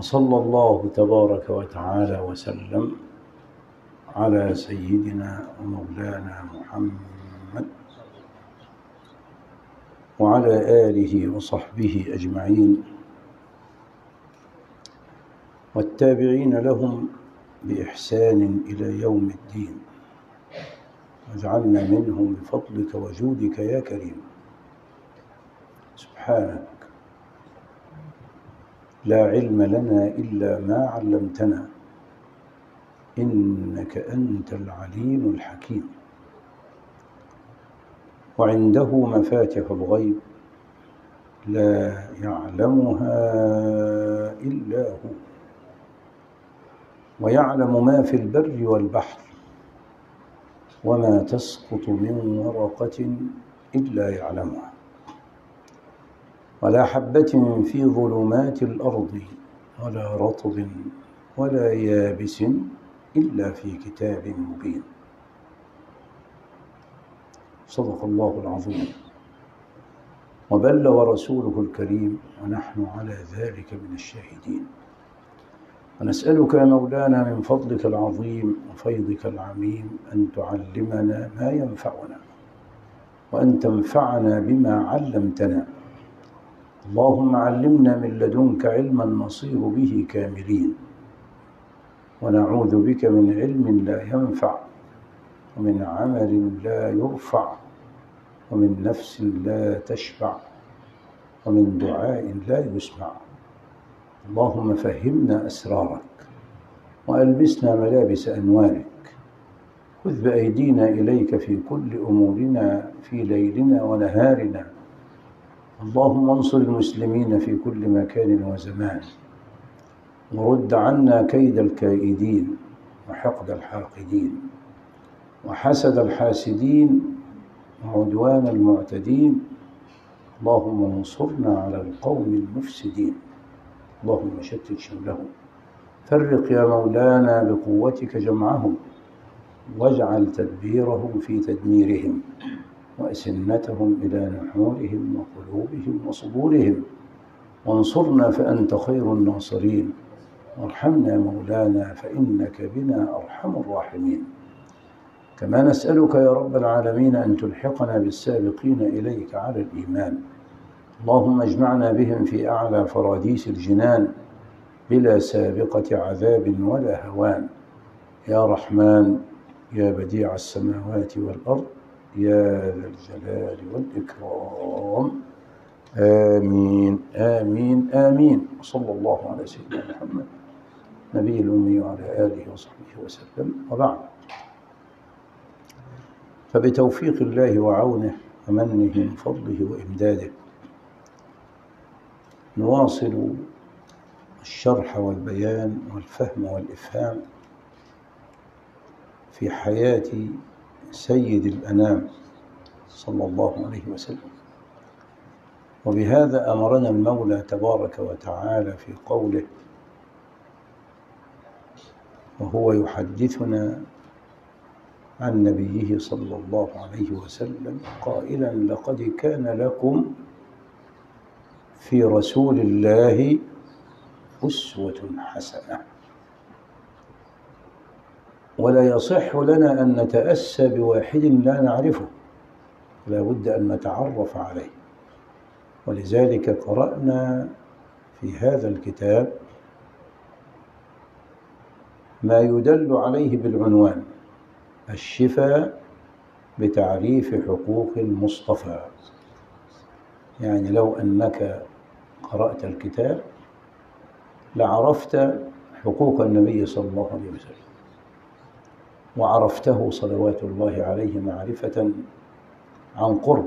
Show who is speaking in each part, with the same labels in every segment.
Speaker 1: وصلى الله تبارك وتعالى وسلم على سيدنا ومولانا محمد وعلى آله وصحبه أجمعين والتابعين لهم بإحسان إلى يوم الدين، واجعلنا منهم بفضلك وجودك يا كريم. سبحانك لا علم لنا إلا ما علمتنا، إنك أنت العليم الحكيم. وعنده مفاتح الغيب لا يعلمها إلا هو، ويعلم ما في البر والبحر، وما تسقط من ورقة إلا يعلمها، ولا حبة في ظلمات الأرض ولا رطب ولا يابس إلا في كتاب مبين. صدق الله العظيم وبلغ رسوله الكريم، ونحن على ذلك من الشاهدين. ونسألك يا مولانا من فضلك العظيم وفيضك العميم أن تعلمنا ما ينفعنا، وأن تنفعنا بما علمتنا. اللهم علمنا من لدنك علما نصير به كاملين، ونعوذ بك من علم لا ينفع، ومن عمل لا يرفع، ومن نفس لا تشبع، ومن دعاء لا يسمع. اللهم فهمنا أسرارك، وألبسنا ملابس أنوارك، خذ بأيدينا إليك في كل أمورنا في ليلنا ونهارنا. اللهم انصر المسلمين في كل مكان وزمان، ورد عنا كيد الكائدين، وحقد الحاقدين، وحسد الحاسدين، وعدوان المعتدين. اللهم انصرنا على القوم المفسدين. اللهم شتت شملهم، فرق يا مولانا بقوتك جمعهم، واجعل تدبيرهم في تدميرهم، وأسنتهم إلى نحورهم وقلوبهم وصدورهم. وانصرنا فأنت خير الناصرين، وارحمنا مولانا فإنك بنا أرحم الراحمين. كما نسألك يا رب العالمين أن تلحقنا بالسابقين إليك على الإيمان. اللهم اجمعنا بهم في أعلى فراديس الجنان بلا سابقة عذاب ولا هوان، يا رحمن يا بديع السماوات والأرض يا ذا الجلال والإكرام. آمين آمين آمين. وصلى الله على سيدنا محمد نبي الأمي وعلى آله وصحبه وسلم. وبعد، فبتوفيق الله وعونه ومنه من فضله وإمداده نواصل الشرح والبيان والفهم والإفهام في حياة سيد الأنام صلى الله عليه وسلم. وبهذا أمرنا المولى تبارك وتعالى في قوله وهو يحدثنا عن نبيه صلى الله عليه وسلم قائلا: لقد كان لكم في رسول الله أسوة حسنة. ولا يصح لنا أن نتأسى بواحد لا نعرفه، لا بد أن نتعرف عليه. ولذلك قرأنا في هذا الكتاب ما يدل عليه بالعنوان: الشفاء بتعريف حقوق المصطفى. يعني لو أنك قرأت الكتاب لعرفت حقوق النبي صلى الله عليه وسلم، وعرفته صلوات الله عليه معرفة عن قرب.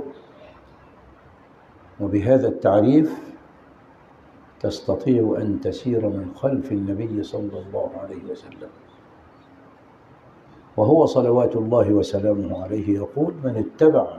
Speaker 1: وبهذا التعريف تستطيع أن تسير من خلف النبي صلى الله عليه وسلم. وهو صلوات الله وسلامه عليه يقول: من اتبع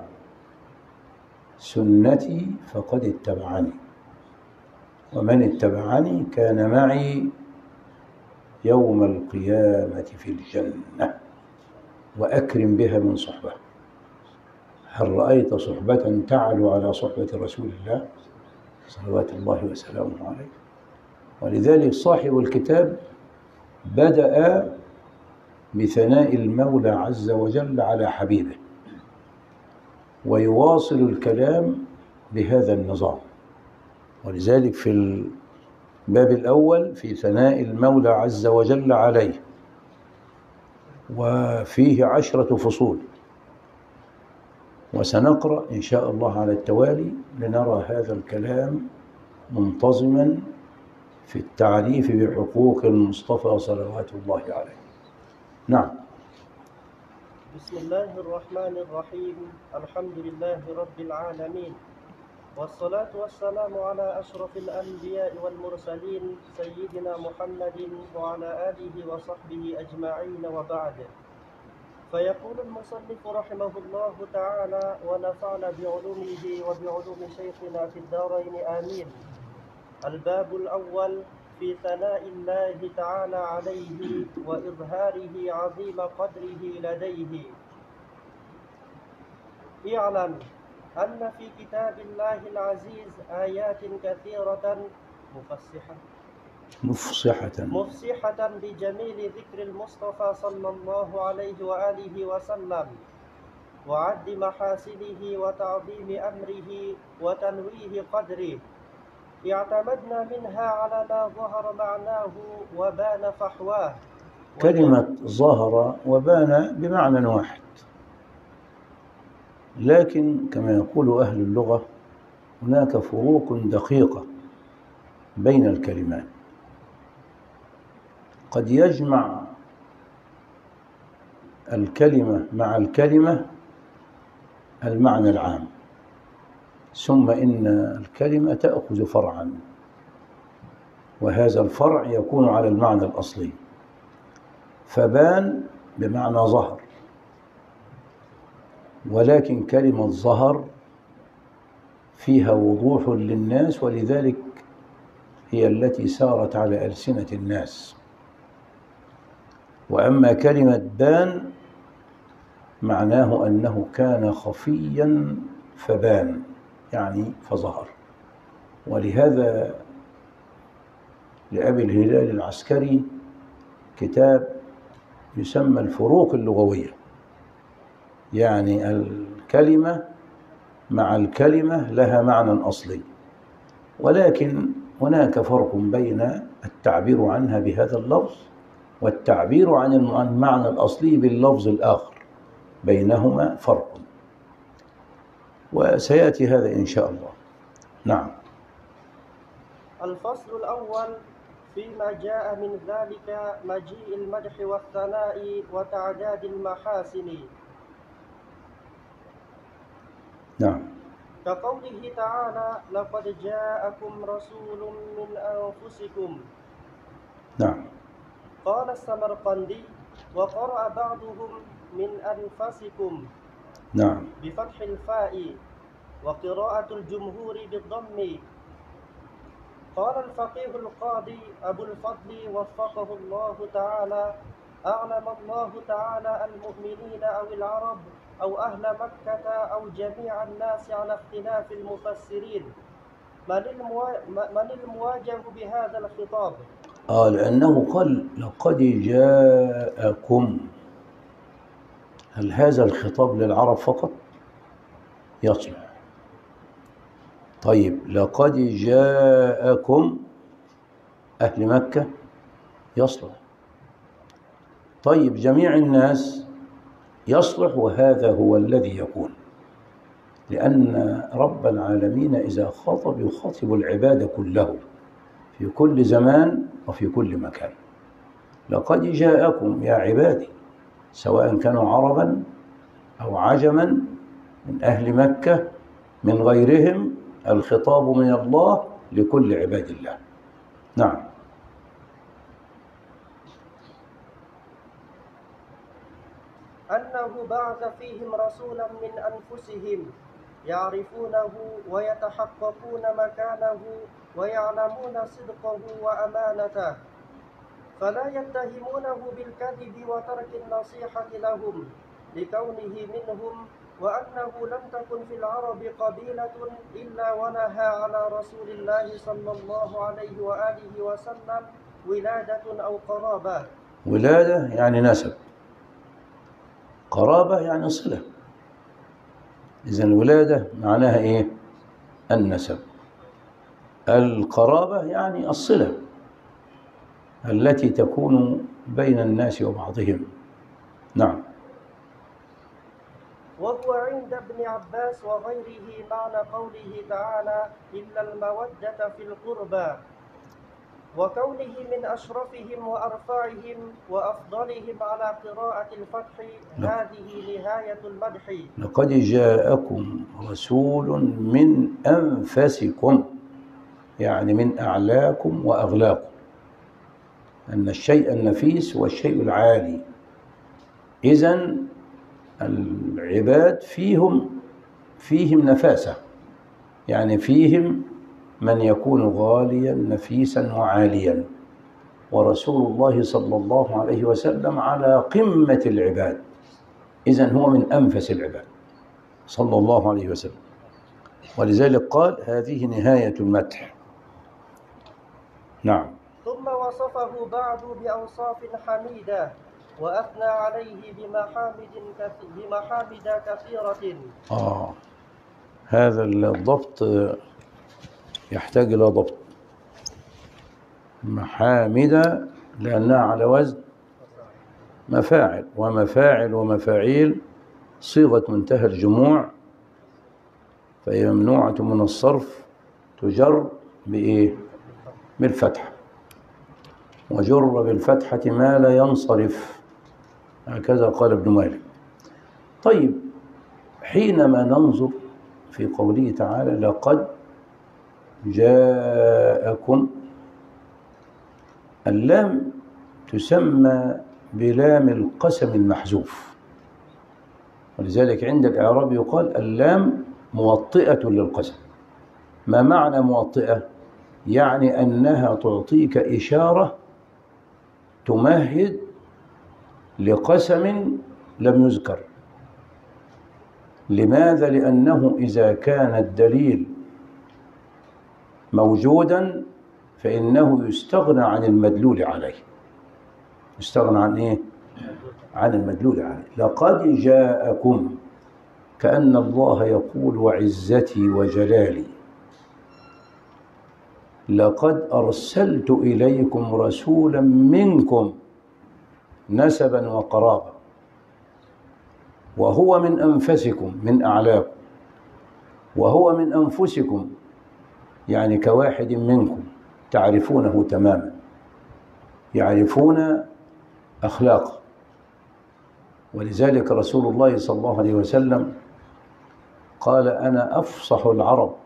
Speaker 1: سنتي فقد اتبعني، ومن اتبعني كان معي يوم القيامة في الجنة، وأكرم بها من صحبة. هل رأيت صحبة تعلو على صحبة رسول الله صلوات الله وسلامه عليه؟ ولذلك صاحب الكتاب بدأ بثناء المولى عز وجل على حبيبه، ويواصل الكلام بهذا النظام. ولذلك في الباب الأول في ثناء المولى عز وجل عليه، وفيه 10 فصول، وسنقرأ إن شاء الله على التوالي لنرى هذا الكلام منتظما في التعريف بحقوق المصطفى صلوات الله عليه. نعم.
Speaker 2: بسم الله الرحمن الرحيم. الحمد لله رب العالمين، والصلاة والسلام على أشرف الأنبياء والمرسلين سيدنا محمد وعلى آله وصحبه أجمعين، وبعد. فيقول المصنف رحمه الله تعالى: ونفعنا بعلومه وبعلوم شيخنا في الدارين آمين. الباب الأول في ثناء الله تعالى عليه وإظهاره عظيم قدره لديه. اعلم أن في كتاب الله العزيز آيات كثيرة مفصحة بجميل ذكر المصطفى صلى الله عليه وآله وسلم، وعد محاسنه وتعظيم أمره وتنويه قدره. اعتمدنا منها على ما ظهر معناه وبان فحواه.
Speaker 1: كلمة ظهر وبان بمعنى واحد، لكن كما يقول أهل اللغة هناك فروق دقيقة بين الكلمات. قد يجمع الكلمة مع الكلمة المعنى العام، ثم إن الكلمة تأخذ فرعا، وهذا الفرع يكون على المعنى الأصلي. فبان بمعنى ظهر، ولكن كلمة ظهر فيها وضوح للناس، ولذلك هي التي سارت على ألسنة الناس. وأما كلمة بان معناه أنه كان خفيا فبان، يعني فظهر. ولهذا لأبي الهلال العسكري كتاب يسمى الفروق اللغوية، يعني الكلمة مع الكلمة لها معنى أصلي، ولكن هناك فرق بين التعبير عنها بهذا اللفظ والتعبير عن المعنى الأصلي باللفظ الآخر، بينهما فرق، وسيأتي هذا إن شاء الله. نعم.
Speaker 2: الفصل الأول فيما جاء من ذلك مجيء المدح والثناء وتعداد المحاسن.
Speaker 1: نعم.
Speaker 2: كقوله تعالى: لقد جاءكم رسول من أنفسكم.
Speaker 1: نعم.
Speaker 2: قال السمرقندي: وقرأ بعضهم من أنفسكم
Speaker 1: نعم
Speaker 2: بفتح الفاء، وقراءة الجمهور بالضم. قال الفقيه القاضي أبو الفضل وفقه الله تعالى: أعلم الله تعالى المؤمنين أو العرب أو أهل مكة أو جميع الناس على اختلاف المفسرين. من المواجه بهذا الخطاب؟
Speaker 1: لأنه قال لقد جاءكم، هل هذا الخطاب للعرب فقط؟ يصلح. طيب لقد جاءكم أهل مكة؟ يصلح. طيب جميع الناس؟ يصلح، وهذا هو الذي يكون، لأن رب العالمين إذا خاطب يخاطب العباد كله في كل زمان وفي كل مكان. لقد جاءكم يا عبادي، سواء كانوا عربا أو عجما، من أهل مكة من غيرهم، الخطاب من الله لكل عباد الله. نعم.
Speaker 2: أنه بعث فيهم رسولا من أنفسهم يعرفونه ويتحققون مكانه ويعلمون صدقه وأمانته، فلا يتهمونه بالكذب وترك النصيحة لهم لكونه منهم، وأنه لم تكن في العرب قبيلة إلا ونهى على رسول الله صلى الله عليه وآله وسلم ولادة أو قرابة.
Speaker 1: ولادة يعني نسب، قرابة يعني صلة. إذن الولادة معناها إيه؟ النسب. القرابة يعني الصلة التي تكون بين الناس وبعضهم. نعم.
Speaker 2: وهو عند ابن عباس وغيره معنى قوله تعالى إلا المودة في القربى، وكونه من أشرفهم وأرفعهم وأفضلهم على قراءة الفتح. هذه نهاية المدح.
Speaker 1: لقد جاءكم رسول من أنفسكم، يعني من أعلاكم وأغلاكم، أن الشيء النفيس هو الشيء العالي. إذن العباد فيهم نفاسة، يعني فيهم من يكون غاليا نفيسا وعاليا، ورسول الله صلى الله عليه وسلم على قمة العباد، إذن هو من أنفس العباد صلى الله عليه وسلم، ولذلك قال هذه نهاية المدح. نعم.
Speaker 2: ثم وصفه بعد بأوصاف حميدة وأثنى عليه بمحامد كثيرة.
Speaker 1: هذا الضبط يحتاج إلى ضبط. محامد لأنها على وزن مفاعل، ومفاعل ومفاعيل صيغة منتهى الجموع، فهي ممنوعة من الصرف، تجر بإيه؟ بالفتحة، وجر بالفتحة ما لا ينصرف، هكذا قال ابن مالك. طيب، حينما ننظر في قوله تعالى لقد جاءكم، اللام تسمى بلام القسم المحذوف، ولذلك عند الإعراب يقال اللام موطئة للقسم. ما معنى موطئة؟ يعني أنها تعطيك إشارة تمهد لقسم لم يذكر. لماذا؟ لأنه إذا كان الدليل موجودا فإنه يستغنى عن المدلول عليه. يستغنى عن إيه؟ عن المدلول عليه. لقد جاءكم، كأن الله يقول وعزتي وجلالي لقد أرسلت إليكم رسولا منكم نسبا وقرابة، وهو من أنفسكم من أعلاكم، وهو من أنفسكم يعني كواحد منكم، تعرفونه تماما، يعرفون أخلاقه. ولذلك رسول الله صلى الله عليه وسلم قال أنا أفصح العرب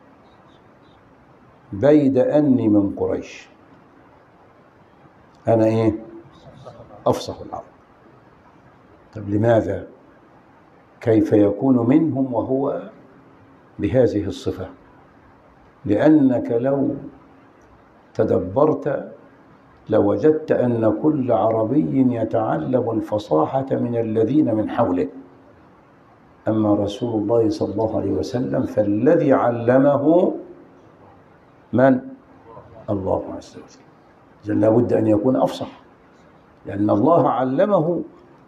Speaker 1: بيد أني من قريش. أنا إيه؟ أفصح العرب. طب لماذا؟ كيف يكون منهم وهو بهذه الصفة؟ لأنك لو تدبرت لوجدت أن كل عربي يتعلم الفصاحة من الذين من حوله، أما رسول الله صلى الله عليه وسلم فالذي علمه من؟ الله عز وجل. إذن لابد أن يكون أفصح، لأن الله علمه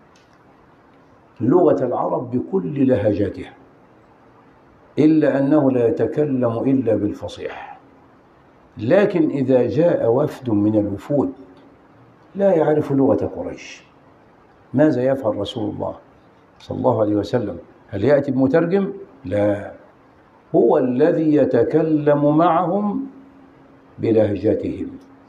Speaker 1: لغة العرب بكل لهجاتها، إلا أنه لا يتكلم إلا بالفصيح. لكن إذا جاء وفد من الوفود لا يعرف لغة قريش، ماذا يفعل رسول الله صلى الله عليه وسلم؟ هل يأتي بمترجم؟ لا، هو الذي يتكلم معهم بلهجتهم،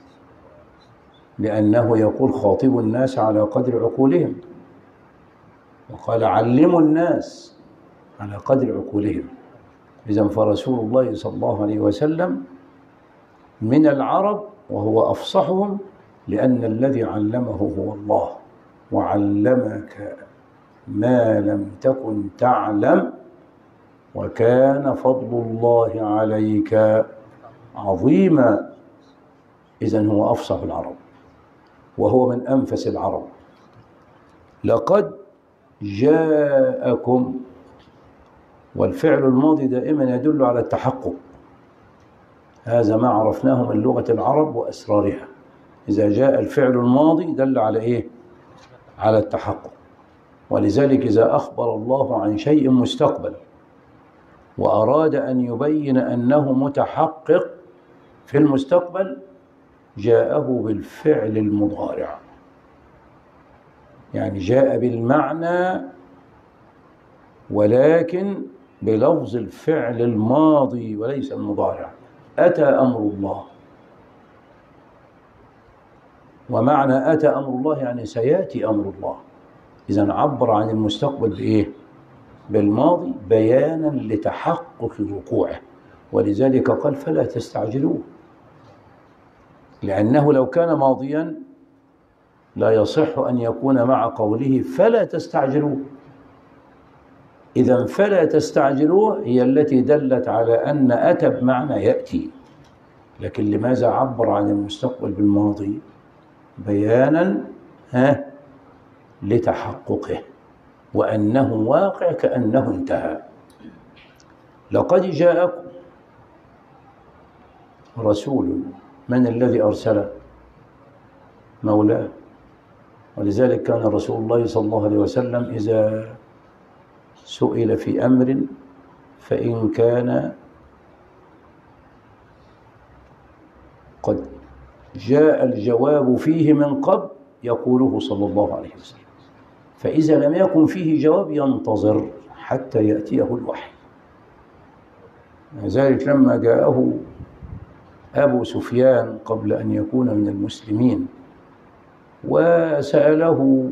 Speaker 1: لأنه يقول خاطبوا الناس على قدر عقولهم، وقال علموا الناس على قدر عقولهم. إذن فرسول الله صلى الله عليه وسلم من العرب وهو أفصحهم، لأن الذي علمه هو الله، وعلمك ما لم تكن تعلم وكان فضل الله عليك عظيما. إذن هو أفصح العرب وهو من أنفس العرب. لقد جاءكم والفعل الماضي دائما يدل على التحقق، هذا ما عرفناه من لغة العرب وأسرارها. إذا جاء الفعل الماضي دل على إيه؟ على التحقق. ولذلك إذا أخبر الله عن شيء مستقبل وأراد أن يبين أنه متحقق في المستقبل جاءه بالفعل المضارع، يعني جاء بالمعنى ولكن بلفظ الفعل الماضي وليس المضارع. أتى أمر الله، ومعنى أتى أمر الله يعني سيأتي أمر الله. إذن عبر عن المستقبل بإيه؟ بالماضي بيانا لتحقق وقوعه. ولذلك قال فلا تستعجلوه، لأنه لو كان ماضيا لا يصح أن يكون مع قوله فلا تستعجلوه. إذن فلا تستعجلوه هي التي دلت على أن أتى بمعنى يأتي، لكن لماذا عبر عن المستقبل بالماضي؟ بيانا لتحققه وأنه واقع كأنه انتهى. لقد جاءكم رسول، من الذي أرسله؟ مولاه. ولذلك كان رسول الله صلى الله عليه وسلم إذا سئل في أمر فإن كان قد جاء الجواب فيه من قبل يقوله صلى الله عليه وسلم، فإذا لم يكن فيه جواب ينتظر حتى يأتيه الوحي. لذلك لما جاءه أبو سفيان قبل أن يكون من المسلمين وسأله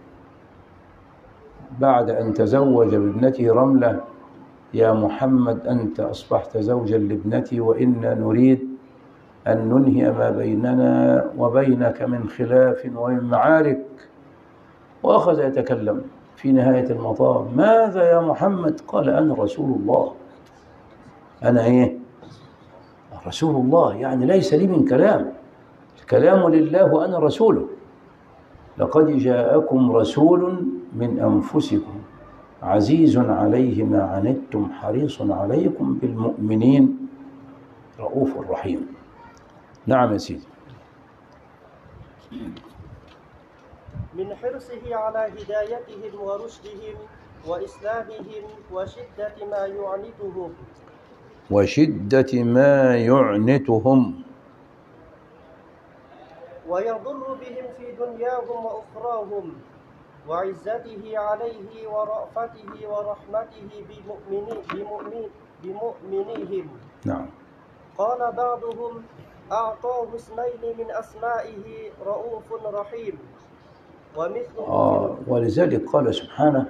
Speaker 1: بعد أن تزوج بابنته رملة: يا محمد أنت أصبحت زوجا لابنتي وإنا نريد أن ننهي ما بيننا وبينك من خلاف ومن معارك. وأخذ يتكلم في نهاية المطاف: ماذا يا محمد؟ قال: أنا رسول الله. أنا إيه؟ رسول الله، يعني ليس لي من كلام لله وأنا رسوله. لقد جاءكم رسول من أنفسكم عزيز عليه ما عنتم حريص عليكم بالمؤمنين رؤوف رحيم. نعم يا سيدي.
Speaker 2: من حرصه على هدايتهم ورشدهم وإصلاحهم
Speaker 1: وشدة ما يعنتهم
Speaker 2: ويضر بهم في دنياهم وأخراهم، وعزته عليه ورأفته ورحمته بمؤمنيهم.
Speaker 1: نعم.
Speaker 2: قال بعضهم: أعطاه اسمين من أسمائه رؤوف رحيم. ومثله
Speaker 1: ولذلك قال سبحانه: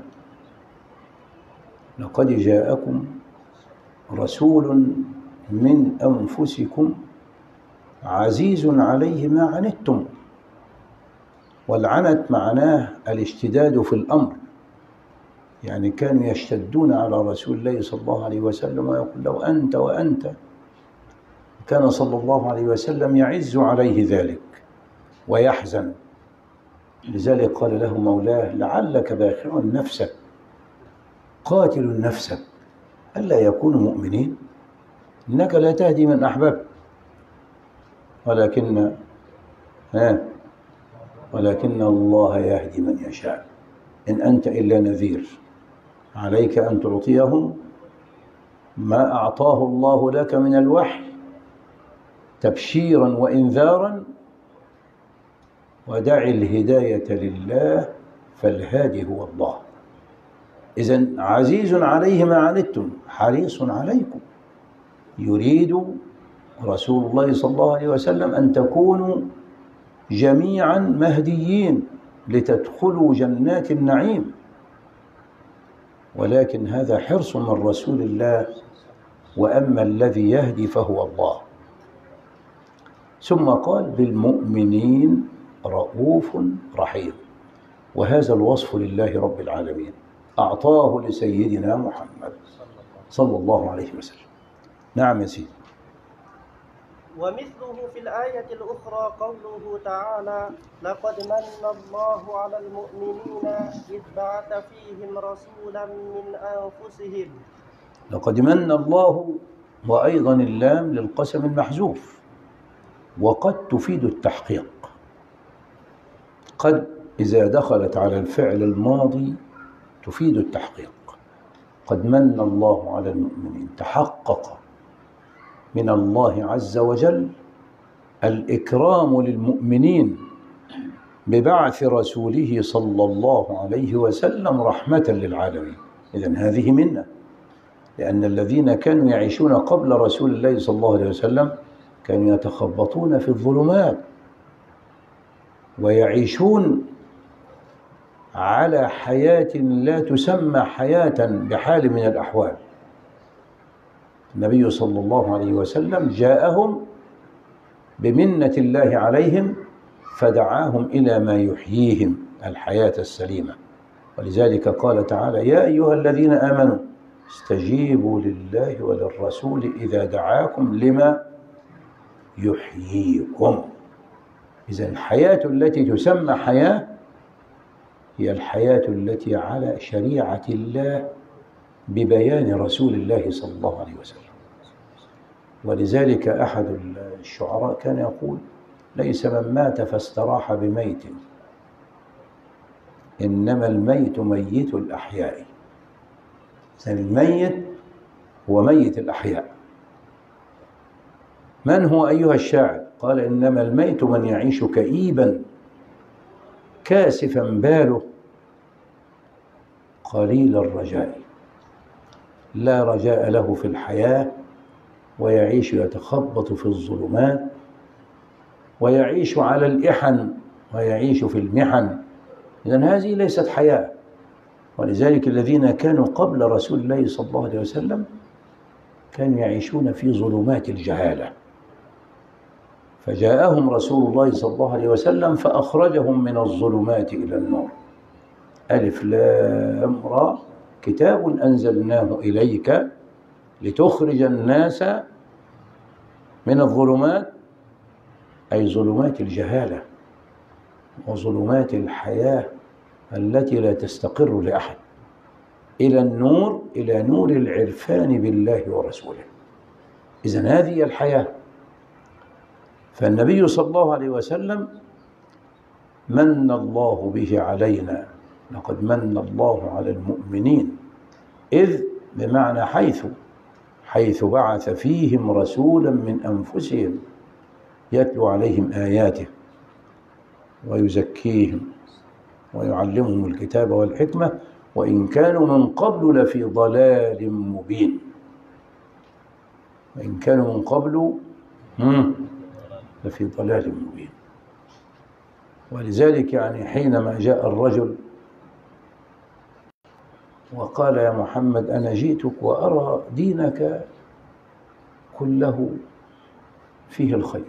Speaker 1: لقد جاءكم رسول من أنفسكم عزيز عليه ما عنتم. والعنت معناه الاشتداد في الأمر، يعني كانوا يشتدون على رسول الله صلى الله عليه وسلم ويقول له أنت وأنت. كان صلى الله عليه وسلم يعز عليه ذلك ويحزن. لذلك قال له مولاه: لعلك باخع نفسك، قاتل نفسك ألا يكونوا مؤمنين، إنك لا تهدي من أحببت ولكن الله يهدي من يشاء. إن أنت إلا نذير، عليك أن تعطيهم ما أعطاه الله لك من الوحي تبشيرا وإنذارا، ودع الهداية لله فالهادي هو الله. إذن عزيز عليه ما عنتم حريص عليكم. يريد رسول الله صلى الله عليه وسلم أن تكونوا جميعا مهديين لتدخلوا جنات النعيم، ولكن هذا حرص من رسول الله، وأما الذي يهدي فهو الله. ثم قال: بالمؤمنين رؤوف رحيم. وهذا الوصف لله رب العالمين أعطاه لسيدنا محمد صلى الله عليه وسلم. نعم يا سيدي.
Speaker 2: ومثله في الآية الأخرى قوله تعالى: لقد من الله على المؤمنين إذ بعث فيهم رسولا من أنفسهم
Speaker 1: لقد من الله، وأيضا اللام للقسم المحذوف، وقد تفيد التحقيق. قد إذا دخلت على الفعل الماضي تفيد التحقيق. قد من الله على المؤمنين، تحقق من الله عز وجل الإكرام للمؤمنين ببعث رسوله صلى الله عليه وسلم رحمة للعالمين. إذن هذه منة، لأن الذين كانوا يعيشون قبل رسول الله صلى الله عليه وسلم كانوا يتخبطون في الظلمات ويعيشون على حياة لا تسمى حياة بحال من الأحوال. النبي صلى الله عليه وسلم جاءهم بمنة الله عليهم فدعاهم إلى ما يحييهم الحياة السليمة. ولذلك قال تعالى: يا أيها الذين آمنوا استجيبوا لله وللرسول إذا دعاكم لما يحييكم. إذن الحياة التي تسمى حياة هي الحياة التي على شريعة الله ببيان رسول الله صلى الله عليه وسلم. ولذلك أحد الشعراء كان يقول: ليس من مات فاستراح بميت، إنما الميت ميت الأحياء. الميت هو ميت الأحياء. من هو أيها الشاعر؟ قال: إنما الميت من يعيش كئيبا كاسفا باله قليل الرجاء، لا رجاء له في الحياة، ويعيش يتخبط في الظلمات، ويعيش على الإحن، ويعيش في المحن. إذن هذه ليست حياة. ولذلك الذين كانوا قبل رسول الله صلى الله عليه وسلم كانوا يعيشون في ظلمات الجهالة، فجاءهم رسول الله صلى الله عليه وسلم فأخرجهم من الظلمات إلى النور. ألف لام را كتاب أنزلناه إليك لتخرج الناس من الظلمات، أي ظلمات الجهالة وظلمات الحياة التي لا تستقر لأحد، إلى النور، إلى نور العرفان بالله ورسوله. إذن هذه الحياة. فالنبي صلى الله عليه وسلم من الله به علينا، لقد من الله على المؤمنين، إذ بمعنى حيث بعث فيهم رسولا من أنفسهم يتلو عليهم آياته ويزكيهم ويعلمهم الكتاب والحكمة وإن كانوا من قبل لفي ضلال مبين. وإن كانوا من قبل لفي ضلال مبين. ولذلك يعني حينما جاء الرجل وقال: يا محمد أنا جئتك وأرى دينك كله فيه الخير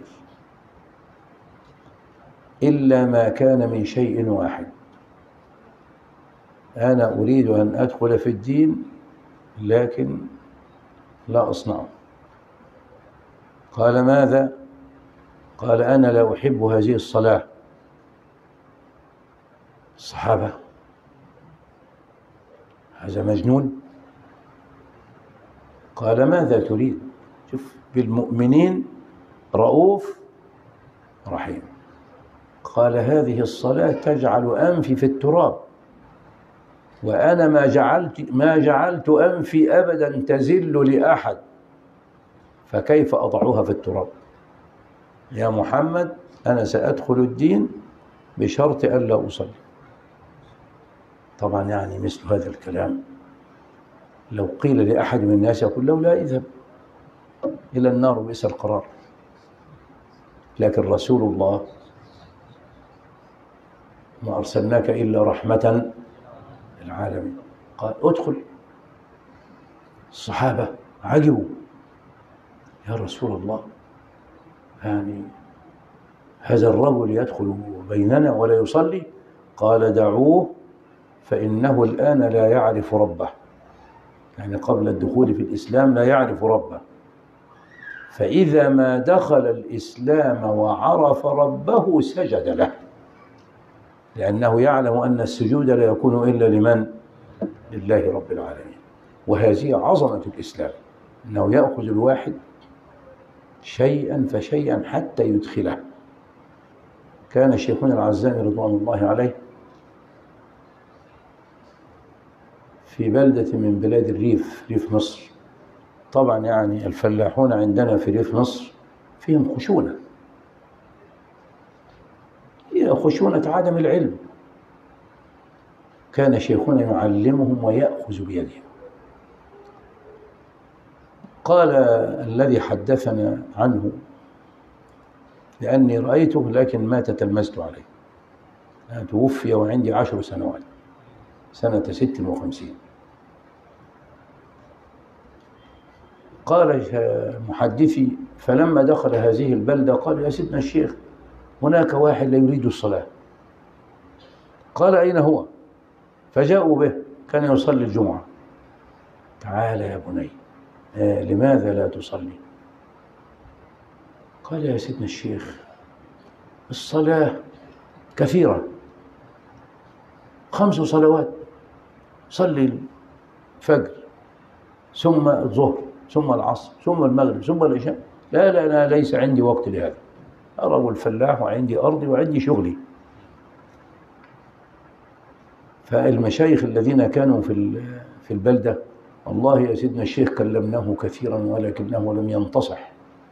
Speaker 1: إلا ما كان من شيء واحد، أنا أريد أن أدخل في الدين لكن لا أصنعه. قال: ماذا؟ قال: أنا لا أحب هذه الصلاة. الصحابة: هذا مجنون. قال: ماذا تريد؟ شوف، بالمؤمنين رؤوف رحيم. قال: هذه الصلاة تجعل أنفي في التراب، وأنا ما جعلت أنفي أبدا تزل لأحد، فكيف أضعها في التراب؟ يا محمد أنا سأدخل الدين بشرط ألا أصلي. طبعا يعني مثل هذا الكلام لو قيل لأحد من الناس يقول له: لا، اذهب إلى النار وبئس القرار. لكن رسول الله ما أرسلناك إلا رحمة للعالمين، قال: ادخل. الصحابة عجبوا: يا رسول الله، يعني هذا الرجل يدخل بيننا ولا يصلي؟ قال: دعوه فإنه الآن لا يعرف ربه. يعني قبل الدخول في الإسلام لا يعرف ربه، فإذا ما دخل الإسلام وعرف ربه سجد له، لأنه يعلم أن السجود لا يكون إلا لمن؟ لله رب العالمين. وهذه عظمة الإسلام، أنه يأخذ الواحد شيئا فشيئا حتى يدخله. كان شيخنا العزامي رضوان الله عليه في بلدة من بلاد الريف، ريف مصر. طبعا يعني الفلاحون عندنا في ريف مصر فيهم خشونة، هي خشونة عدم العلم. كان شيخنا يعلمهم ويأخذ بيدهم. قال الذي حدثنا عنه، لأني رأيته لكن ما تتلمذت عليه، توفي وعندي 10 سنوات، سنة 56. قال محدثي: فلما دخل هذه البلدة قال: يا سيدنا الشيخ، هناك واحد لا يريد الصلاة. قال: أين هو؟ فجاءوا به، كان يصلي الجمعة. تعال يا بني، لماذا لا تصلي؟ قال: يا سيدنا الشيخ، الصلاة كثيرة، 5 صلوات، صلي الفجر ثم الظهر ثم العصر ثم المغرب ثم العشاء. لا لا لا، ليس عندي وقت لهذا، أنا رجل فلاح وعندي أرضي وعندي شغلي. فالمشايخ الذين كانوا في البلدة، والله يا سيدنا الشيخ كلمناه كثيرا ولكنه لم ينتصح.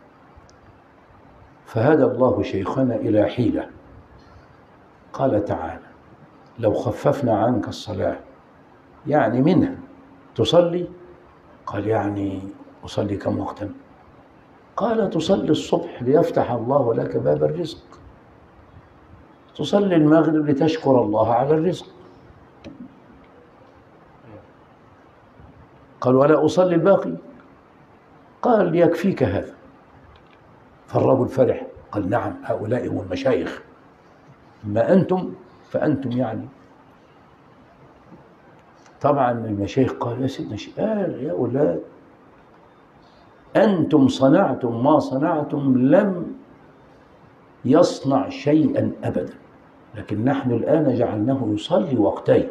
Speaker 1: فهدى الله شيخنا إلى حيلة، قال: تعالى، لو خففنا عنك الصلاة، يعني منها تصلي؟ قال: يعني أصلي كم وقتا؟ قال: تصلي الصبح ليفتح الله لك باب الرزق، تصلي المغرب لتشكر الله على الرزق. قال: ولا أصلي الباقي؟ قال: يكفيك هذا. فالرجل فرح، قال: نعم، هؤلاء هم المشايخ، أما أنتم فأنتم يعني. طبعا المشايخ قال: يا سيدنا الشيخ، يا أولاد، أنتم صنعتم ما صنعتم لم يصنع شيئا أبدا، لكن نحن الآن جعلناه يصلي وقتين،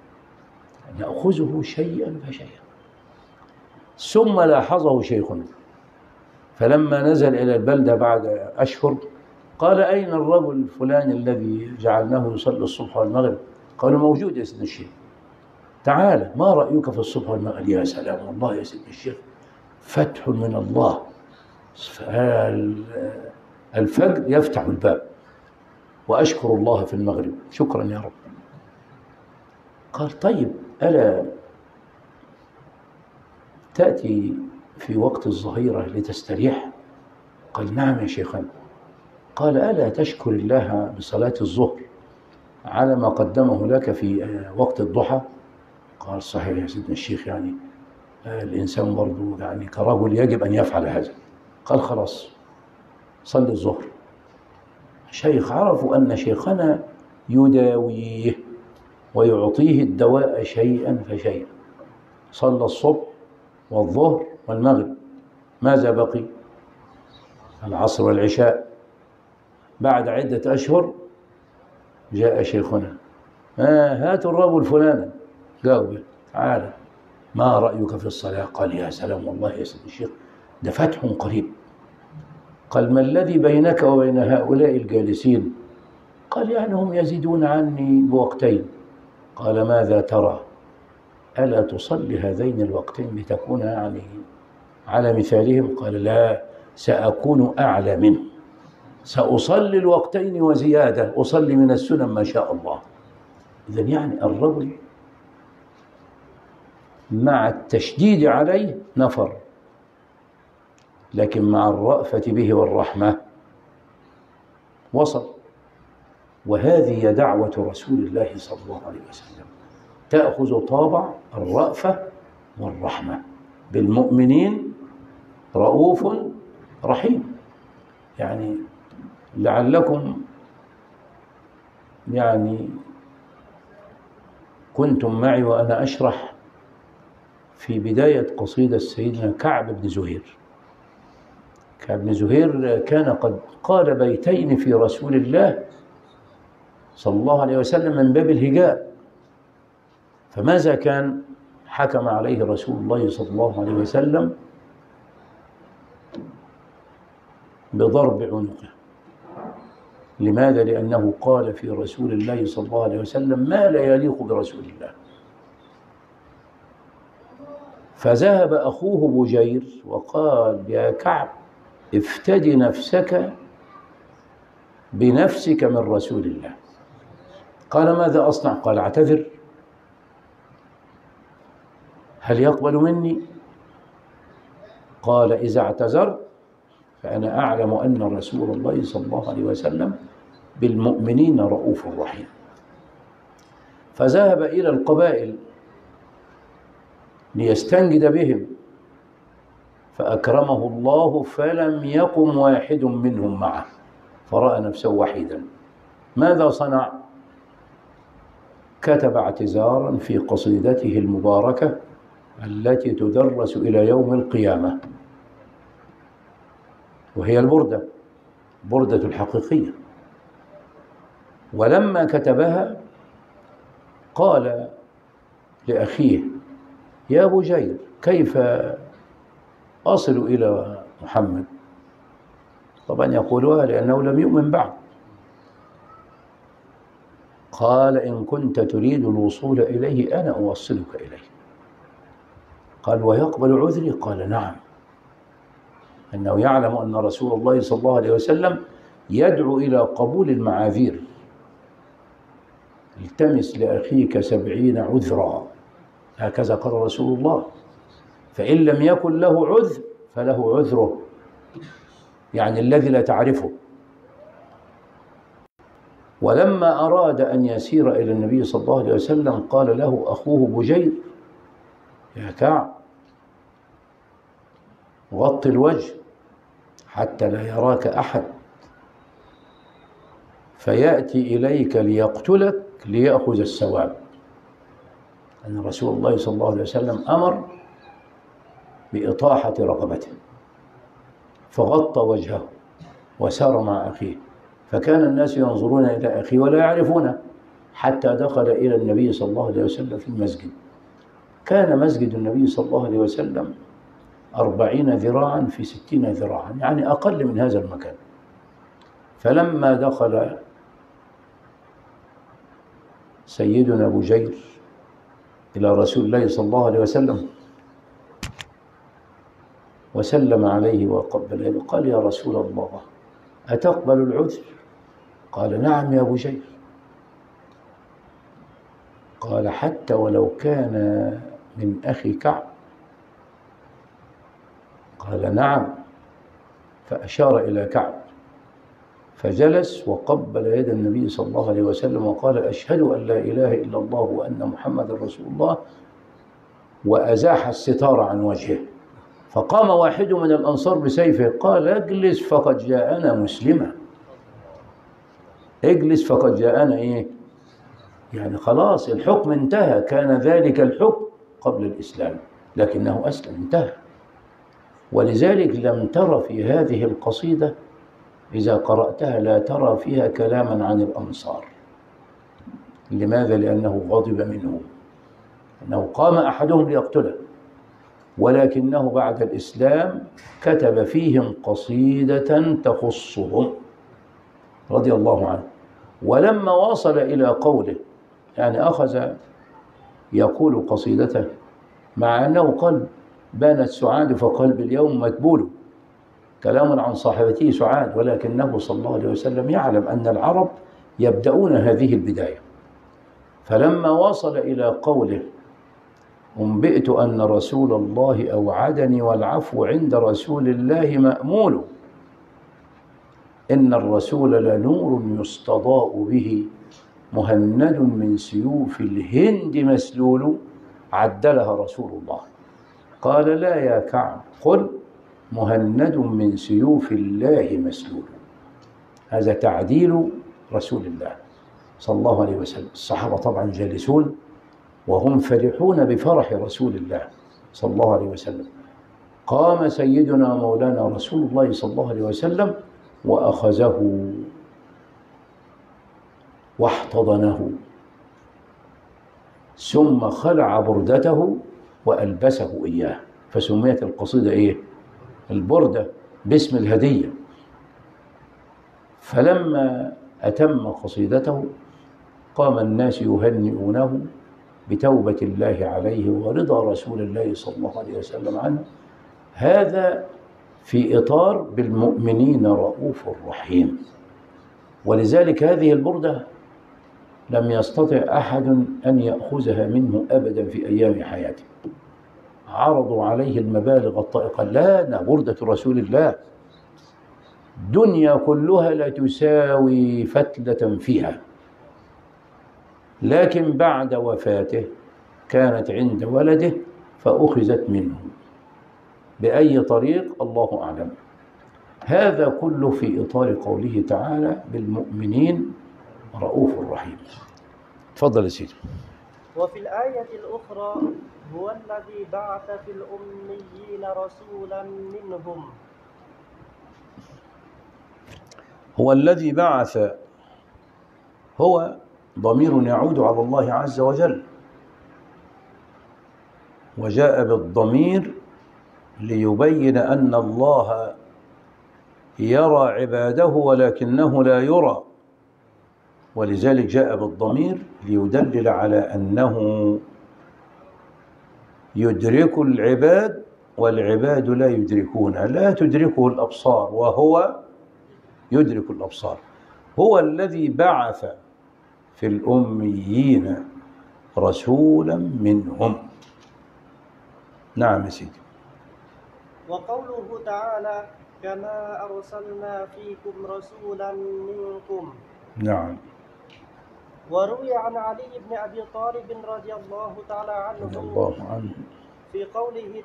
Speaker 1: نأخذه شيئا فشيئا. ثم لاحظه شيخنا، فلما نزل إلى البلدة بعد أشهر قال: أين الرجل الفلاني الذي جعلناه يصلي الصبح والمغرب؟ قالوا: موجود يا سيدنا الشيخ، تعال، ما رأيك في الصبح والمغرب؟ يا سلام، والله يا سيدنا الشيخ فتح من الله، الفجر يفتح الباب، وأشكر الله في المغرب، شكرا يا رب. قال: طيب، ألا تأتي في وقت الظهيرة لتستريح؟ قال: نعم يا شيخنا. قال: ألا تشكر الله بصلاة الظهر على ما قدمه لك في وقت الضحى؟ قال: صحيح يا سيدنا الشيخ، يعني الإنسان برضو يعني كرجل يجب أن يفعل هذا. قال: خلاص، صلي الظهر. شيخ عرفوا أن شيخنا يداويه ويعطيه الدواء شيئا فشيئا. صلى الصبح والظهر والمغرب، ماذا بقي؟ العصر والعشاء. بعد عدة أشهر جاء شيخنا: هاتوا الرجل فلانا، جاوب، تعالى، ما رأيك في الصلاة؟ قال: يا سلام، والله يا سيدي الشيخ ده فتح قريب. قال: ما الذي بينك وبين هؤلاء الجالسين؟ قال: يعني هم يزيدون عني بوقتين. قال: ماذا ترى؟ ألا تصلي هذين الوقتين لتكون يعني على مثالهم؟ قال: لا، سأكون أعلى منه، سأصلي الوقتين وزيادة، أصلي من السنن ما شاء الله. إذن يعني الرجل مع التشديد عليه نفر، لكن مع الرأفة به والرحمة وصل. وهذه دعوة رسول الله صلى الله عليه وسلم، تأخذ طابع الرأفة والرحمة، بالمؤمنين رؤوف رحيم. يعني لعلكم يعني كنتم معي وأنا أشرح في بداية قصيدة سيدنا كعب بن زهير. كعب بن زهير كان قد قال بيتين في رسول الله صلى الله عليه وسلم من باب الهجاء. فماذا كان؟ حكم عليه رسول الله صلى الله عليه وسلم بضرب عنقه. لماذا؟ لأنه قال في رسول الله صلى الله عليه وسلم ما لا يليق برسول الله. فذهب أخوه بجير وقال يا كعب افتدي نفسك بنفسك من رسول الله. قال ماذا أصنع؟ قال اعتذر. هل يقبل مني؟ قال إذا اعتذرت فأنا أعلم أن رسول الله صلى الله عليه وسلم بالمؤمنين رؤوف رحيم. فذهب إلى القبائل ليستنجد بهم، فأكرمه الله فلم يقم واحد منهم معه، فرأى نفسه وحيدا. ماذا صنع؟ كتب اعتذارا في قصيدته المباركة التي تدرس إلى يوم القيامة، وهي البردة، بردة الحقيقية. ولما كتبها قال لأخيه يا بجير كيف أصل إلى محمد؟ طبعا يقولها لأنه لم يؤمن بعد. قال إن كنت تريد الوصول إليه أنا أوصلك إليه. قال ويقبل عذري؟ قال نعم، أنه يعلم أن رسول الله صلى الله عليه وسلم يدعو إلى قبول المعاذير. التمس لأخيك 70 عذرا، هكذا قال رسول الله. فإن لم يكن له عذر فله عذره، يعني الذي لا تعرفه. ولما أراد أن يسير إلى النبي صلى الله عليه وسلم قال له أخوه بجير يا كعب غط الوجه حتى لا يراك أحد، فيأتي إليك ليقتلك ليأخذ الثواب. أن رسول الله صلى الله عليه وسلم أمر بإطاحة رقبته، فغطى وجهه وسار مع أخيه، فكان الناس ينظرون إلى أخيه ولا يعرفونه، حتى دخل إلى النبي صلى الله عليه وسلم في المسجد. كان مسجد النبي صلى الله عليه وسلم 40 ذراعا في 60 ذراعا، يعني أقل من هذا المكان. فلما دخل سيدنا بجير إلى رسول الله صلى الله عليه وسلم وسلم عليه وقبل يده قال يا رسول الله أتقبل العذر؟ قال نعم يا بجير. قال حتى ولو كان من أخي كعب؟ قال نعم. فأشار إلى كعب فجلس وقبل يد النبي صلى الله عليه وسلم وقال أشهد أن لا إله إلا الله وأن محمد رسول الله، وأزاح الستار عن وجهه. فقام واحد من الأنصار بسيفه قال اجلس فقد جاءنا مسلما. اجلس فقد جاءنا إيه؟ يعني خلاص الحكم انتهى، كان ذلك الحكم قبل الإسلام لكنه أسلم انتهى. ولذلك لم تر في هذه القصيدة إذا قرأتها لا ترى فيها كلاما عن الأنصار. لماذا؟ لأنه غضب منهم، أنه قام أحدهم ليقتله، ولكنه بعد الإسلام كتب فيهم قصيدة تخصهم رضي الله عنه. ولما وصل إلى قوله، يعني أخذ يقول قصيدته مع أنه قال بانت سعاد فقلب اليوم مكبول، كلام عن صاحبته سعاد، ولكنه صلى الله عليه وسلم يعلم أن العرب يبدأون هذه البداية. فلما وصل إلى قوله أنبئت أن رسول الله أوعدني والعفو عند رسول الله مأمول، إن الرسول لنور يستضاء به مهند من سيوف الهند مسلول، عدلها رسول الله. قال لا يا كعب قل مهند من سيوف الله مسلول. هذا تعديل رسول الله صلى الله عليه وسلم. الصحابة طبعا جالسون وهم فرحون بفرح رسول الله صلى الله عليه وسلم. قام سيدنا مولانا رسول الله صلى الله عليه وسلم وأخذه واحتضنه، ثم خلع بردته وألبسه إياه، فسميت القصيدة إيه؟ البردة باسم الهدية. فلما أتم قصيدته قام الناس يهنئونه بتوبة الله عليه ورضا رسول الله صلى الله عليه وسلم عنه. هذا في إطار بالمؤمنين رؤوف رحيم. ولذلك هذه البردة لم يستطع أحد أن يأخذها منه أبدا في أيام حياته. عرضوا عليه المبالغ الطائقة، لا بردة رسول الله دنيا كلها لا تساوي فتلة فيها. لكن بعد وفاته كانت عند ولده فأخذت منه بأي طريق الله أعلم. هذا كله في إطار قوله تعالى بالمؤمنين رؤوف رحيم. تفضل يا سيدي.
Speaker 2: وفي الآية الأخرى هو الذي بعث في الأميين رسولا منهم.
Speaker 1: هو الذي بعث، هو ضمير يعود على الله عز وجل، وجاء بالضمير ليبين أن الله يرى عباده ولكنه لا يرى، ولذلك جاء بالضمير ليدلل على أنه يدرك العباد والعباد لا يدركون، لا تدركه الأبصار وهو يدرك الأبصار. هو الذي بعث في الأميين رسولا منهم. نعم يا سيدي.
Speaker 2: وقوله تعالى كما أرسلنا فيكم رسولا منكم.
Speaker 1: نعم.
Speaker 2: وروي عن علي بن أبي طالب رضي الله تعالى عنه في قوله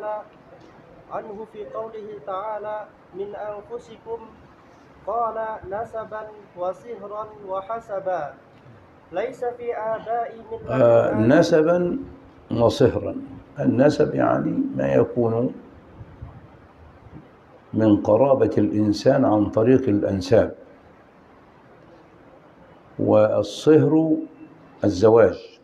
Speaker 2: تعالى من أنفسكم قال نسبا وصهرا وحسبا ليس في آباء من
Speaker 1: نسبا وصهرا. النسب يعني ما يكون من قرابة الإنسان عن طريق الأنساب، والصهر الزواج،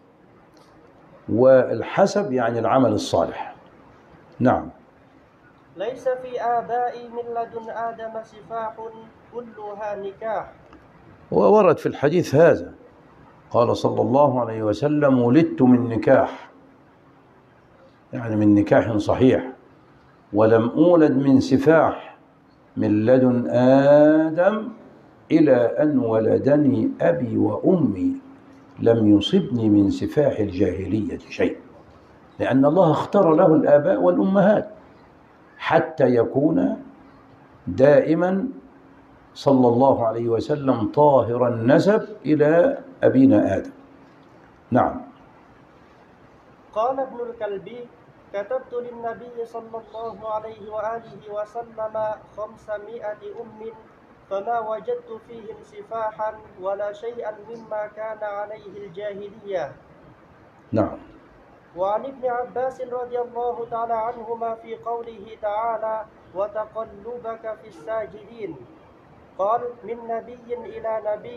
Speaker 1: والحسب يعني العمل الصالح. نعم.
Speaker 2: ليس في آباء من لدن آدم سفاح كلها نكاح.
Speaker 1: وورد في الحديث هذا قال صلى الله عليه وسلم ولدت من نكاح، يعني من نكاح صحيح، ولم أولد من سفاح، من لدن آدم إلى أن ولدني أبي وأمي لم يصبني من سفاح الجاهلية شيء، لأن الله اختار له الآباء والأمهات حتى يكون دائما صلى الله عليه وسلم طاهر النسب إلى أبينا آدم. نعم.
Speaker 2: قال ابن الكلبي كتبت للنبي صلى الله عليه وآله وسلم 500 أم فما وجدت فيهم سفاحا ولا شيئا مما كان عليه الجاهلية.
Speaker 1: نعم.
Speaker 2: وعن ابن عباس رضي الله تعالى عنهما في قوله تعالى وتقلبك في الساجدين قال من نبي إلى نبي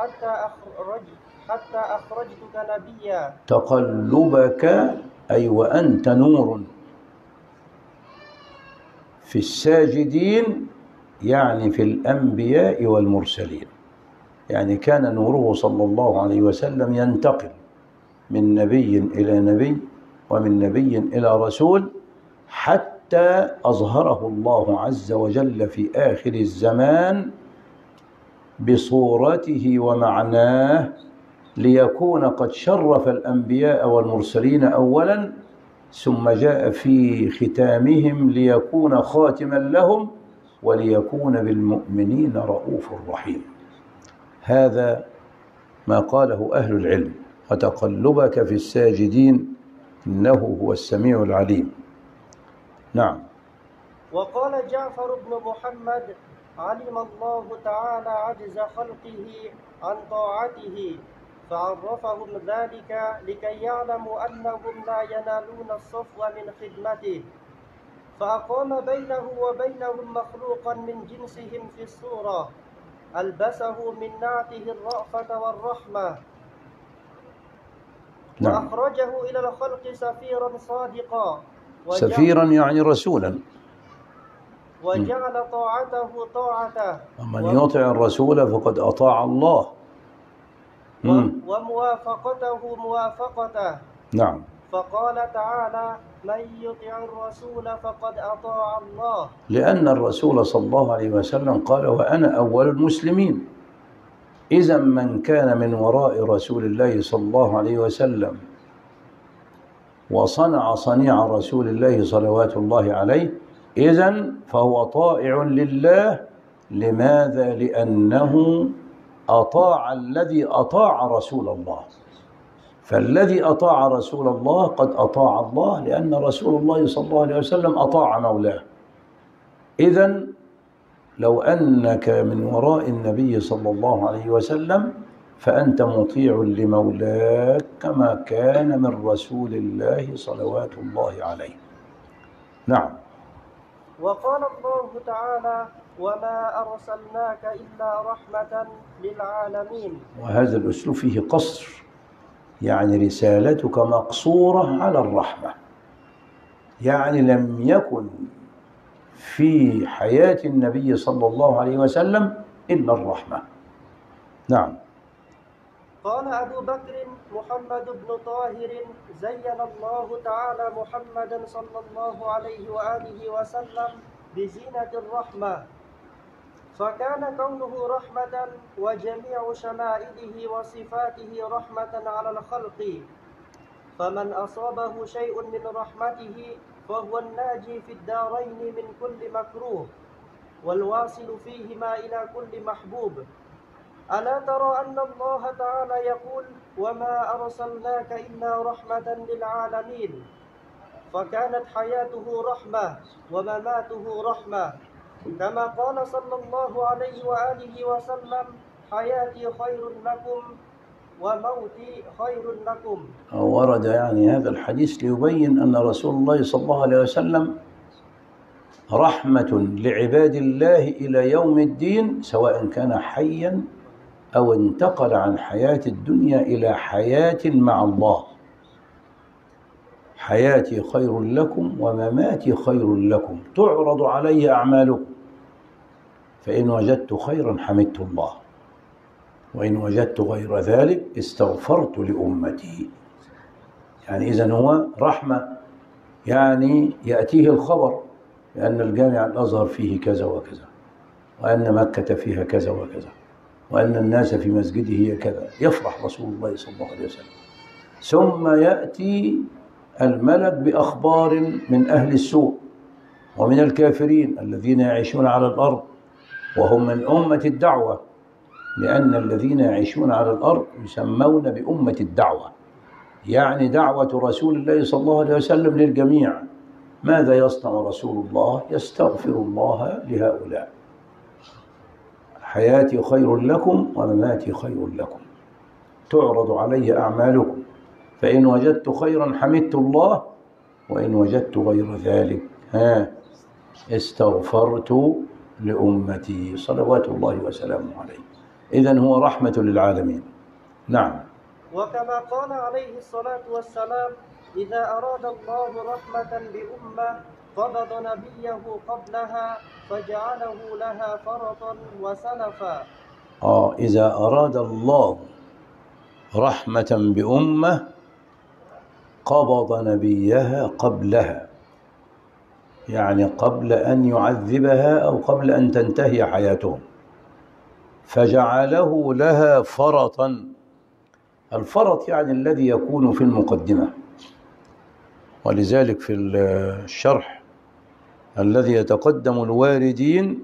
Speaker 2: حتى أخرجتك نبيا.
Speaker 1: تقلبك أي وأنت نور في الساجدين، يعني في الأنبياء والمرسلين، يعني كان نوره صلى الله عليه وسلم ينتقل من نبي إلى نبي ومن نبي إلى رسول حتى أظهره الله عز وجل في آخر الزمان بصورته ومعناه ليكون قد شرف الأنبياء والمرسلين أولا، ثم جاء في ختامهم ليكون خاتما لهم وليكون بالمؤمنين رؤوف رحيم. هذا ما قاله أهل العلم وتقلبك في الساجدين إنه هو السميع العليم. نعم.
Speaker 2: وقال جعفر بن محمد علم الله تعالى عجز خلقه عن طاعته فعرفهم ذلك لكي يعلموا أنهم لا ينالون الصفو من خدمته، فأقام بينه وبينهم مخلوقا من جنسهم في الصورة ألبسه من نعته الرأفة والرحمة.
Speaker 1: نعم.
Speaker 2: وأخرجه إلى الخلق سفيرا صادقا
Speaker 1: سفيرا يعني رسولا،
Speaker 2: وجعل طاعته طاعته
Speaker 1: ومن يطع الرسول فقد أطاع الله،
Speaker 2: وموافقته موافقته.
Speaker 1: نعم.
Speaker 2: فقال تعالى: من يطع الرسول فقد أطاع الله،
Speaker 1: لأن الرسول صلى الله عليه وسلم قال وأنا أول المسلمين. إذا من كان من وراء رسول الله صلى الله عليه وسلم وصنع صنيع رسول الله صلوات الله عليه، إذن فهو طائع لله. لماذا؟ لأنه أطاع الذي أطاع رسول الله، فالذي أطاع رسول الله قد أطاع الله، لأن رسول الله صلى الله عليه وسلم أطاع مولاه. إذن لو أنك من وراء النبي صلى الله عليه وسلم فأنت مطيع لمولاك كما كان من رسول الله صلوات الله عليه. نعم.
Speaker 2: وقال الله تعالى: وما أرسلناك إلا رحمة للعالمين.
Speaker 1: وهذا الأسلوب فيه قصر، يعني رسالتك مقصورة على الرحمة، يعني لم يكن في حياة النبي صلى الله عليه وسلم إلا الرحمة. نعم.
Speaker 2: قال أبو بكر محمد بن طاهر: زين الله تعالى محمدا صلى الله عليه وآله وسلم بزينة الرحمة، فكان كونه رحمة وجميع شمائله وصفاته رحمة على الخلق، فمن أصابه شيء من رحمته فهو الناجي في الدارين من كل مكروه والواصل فيهما إلى كل محبوب. ألا ترى أن الله تعالى يقول: وما أرسلناك إلا رحمة للعالمين، فكانت حياته رحمة ومماته رحمة، كما قال صلى الله عليه وآله وسلم: حياتي خير لكم وموتي خير لكم.
Speaker 1: ورد يعني هذا الحديث ليبين أن رسول الله صلى الله عليه وسلم رحمة لعباد الله إلى يوم الدين، سواء كان حيا أو انتقل عن حياة الدنيا إلى حياة مع الله. حياتي خير لكم ومماتي خير لكم، تعرض علي أعمالكم، فإن وجدت خيرا حمدت الله، وإن وجدت غير ذلك استغفرت لأمتي. يعني إذن هو رحمة، يعني يأتيه الخبر بأن الجامع الأزهر فيه كذا وكذا، وأن مكة فيها كذا وكذا، وأن الناس في مسجده كذا، يفرح رسول الله صلى الله عليه وسلم. ثم يأتي الملك بأخبار من أهل السوء ومن الكافرين الذين يعيشون على الأرض، وهم من أمة الدعوة، لأن الذين يعيشون على الأرض يسمون بأمة الدعوة، يعني دعوة رسول الله صلى الله عليه وسلم للجميع. ماذا يصنع رسول الله؟ يستغفر الله لهؤلاء. حياتي خير لكم ومماتي خير لكم، تعرض علي أعمالكم، فإن وجدت خيرا حمدت الله، وإن وجدت غير ذلك استغفرت لأمتي صلوات الله وسلامه عليه. إذن هو رحمة للعالمين. نعم.
Speaker 2: وكما قال عليه الصلاة والسلام: إذا أراد الله رحمة بأمة قبض نبيه قبلها فجعله لها فرطا وسلفا.
Speaker 1: إذا أراد الله رحمة بأمة قبض نبيها قبلها، يعني قبل أن يعذبها أو قبل أن تنتهي حياتهم، فجعله لها فرطا. الفرط يعني الذي يكون في المقدمة، ولذلك في الشرح الذي يتقدم الواردين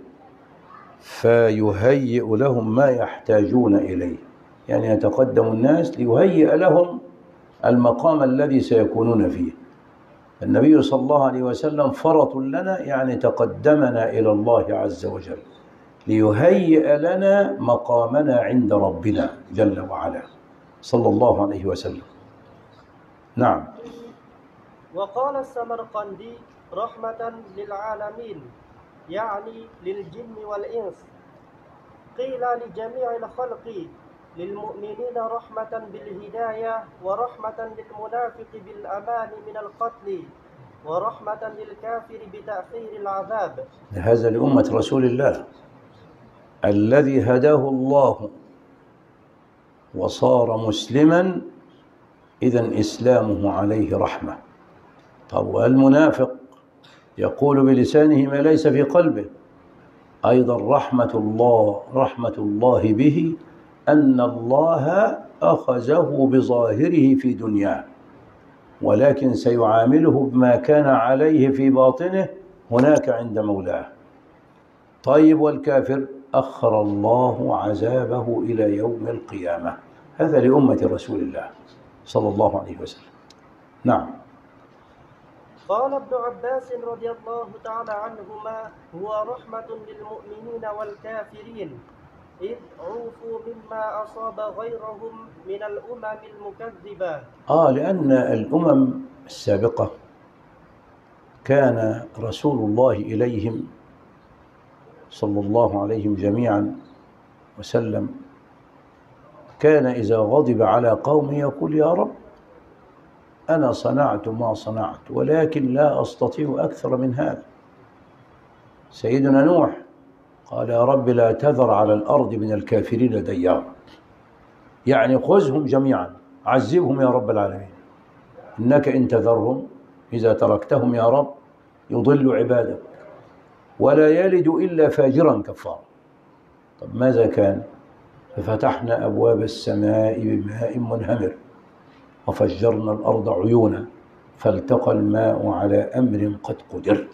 Speaker 1: فيهيئ لهم ما يحتاجون إليه، يعني يتقدم الناس ليهيئ لهم المقام الذي سيكونون فيه. النبي صلى الله عليه وسلم فرط لنا، يعني تقدمنا إلى الله عز وجل ليهيئ لنا مقامنا عند ربنا جل وعلا صلى الله عليه وسلم. نعم.
Speaker 2: وقال السمرقندي: رحمة للعالمين، يعني للجن والإنس، قيل لجميع الخلق، للمؤمنين رحمة بالهداية، ورحمة للمنافق بالأمان من القتل، ورحمة للكافر بتأخير العذاب.
Speaker 1: هذا لأمة رسول الله الذي هداه الله وصار مسلما، إذن إسلامه عليه رحمة. طب والمنافق يقول بلسانه ما ليس في قلبه، أيضا رحمة الله به أن الله أخذه بظاهره في دنياه، ولكن سيعامله بما كان عليه في باطنه هناك عند مولاه. طيب والكافر أخر الله عذابه إلى يوم القيامة. هذا لأمة رسول الله صلى الله عليه وسلم. نعم.
Speaker 2: قال ابن عباس رضي الله تعالى عنهما: هو رحمة للمؤمنين والكافرين، إذ عوفوا مما أصاب غيرهم من الأمم المكذبة.
Speaker 1: لأن الأمم السابقة كان رسول الله إليهم صلى الله عليهم جميعا وسلم كان إذا غضب على قوم يقول: يا رب أنا صنعت ما صنعت ولكن لا أستطيع أكثر من هذا. سيدنا نوح قال: يا رب لا تذر على الأرض من الكافرين ديارا، يعني خذهم جميعا، عذبهم يا رب العالمين، إنك إن تذرهم إذا تركتهم يا رب يضل عبادك ولا يلد إلا فاجرا كفارا. طب ماذا كان؟ ففتحنا أبواب السماء بماء منهمر وفجرنا الأرض عيونا فالتقى الماء على أمر قد قدر.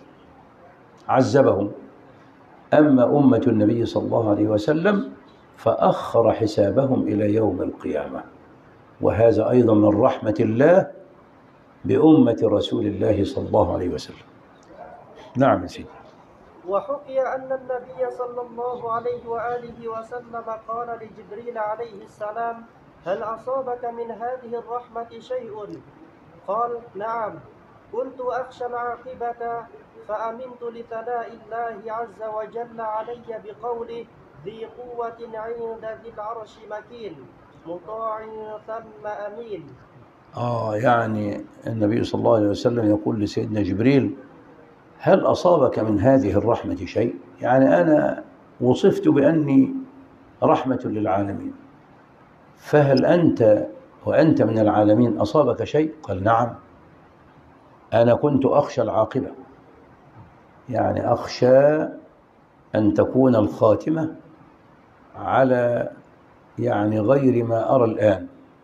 Speaker 1: عذبهم. أما أمة النبي صلى الله عليه وسلم فأخر حسابهم إلى يوم القيامة، وهذا أيضا من رحمة الله بأمة رسول الله صلى الله عليه وسلم. نعم سيدي.
Speaker 2: وحكي أن النبي صلى الله عليه وآله وسلم قال لجبريل عليه السلام: هل أصابك من هذه الرحمة شيء؟ قال: نعم. كنت أخشى العاقبة فأمنت لثناء الله عز وجل علي بقوله: ذي قوة عند ذي العرش مكين، مطاع ثم أمين.
Speaker 1: يعني النبي صلى الله عليه وسلم يقول لسيدنا جبريل: هل أصابك من هذه الرحمة شيء؟ يعني أنا وصفت بأني رحمة للعالمين، فهل أنت وأنت من العالمين أصابك شيء؟ قال: نعم، أنا كنت أخشى العاقبة، يعني أخشى أن تكون الخاتمة على غير ما أرى الآن،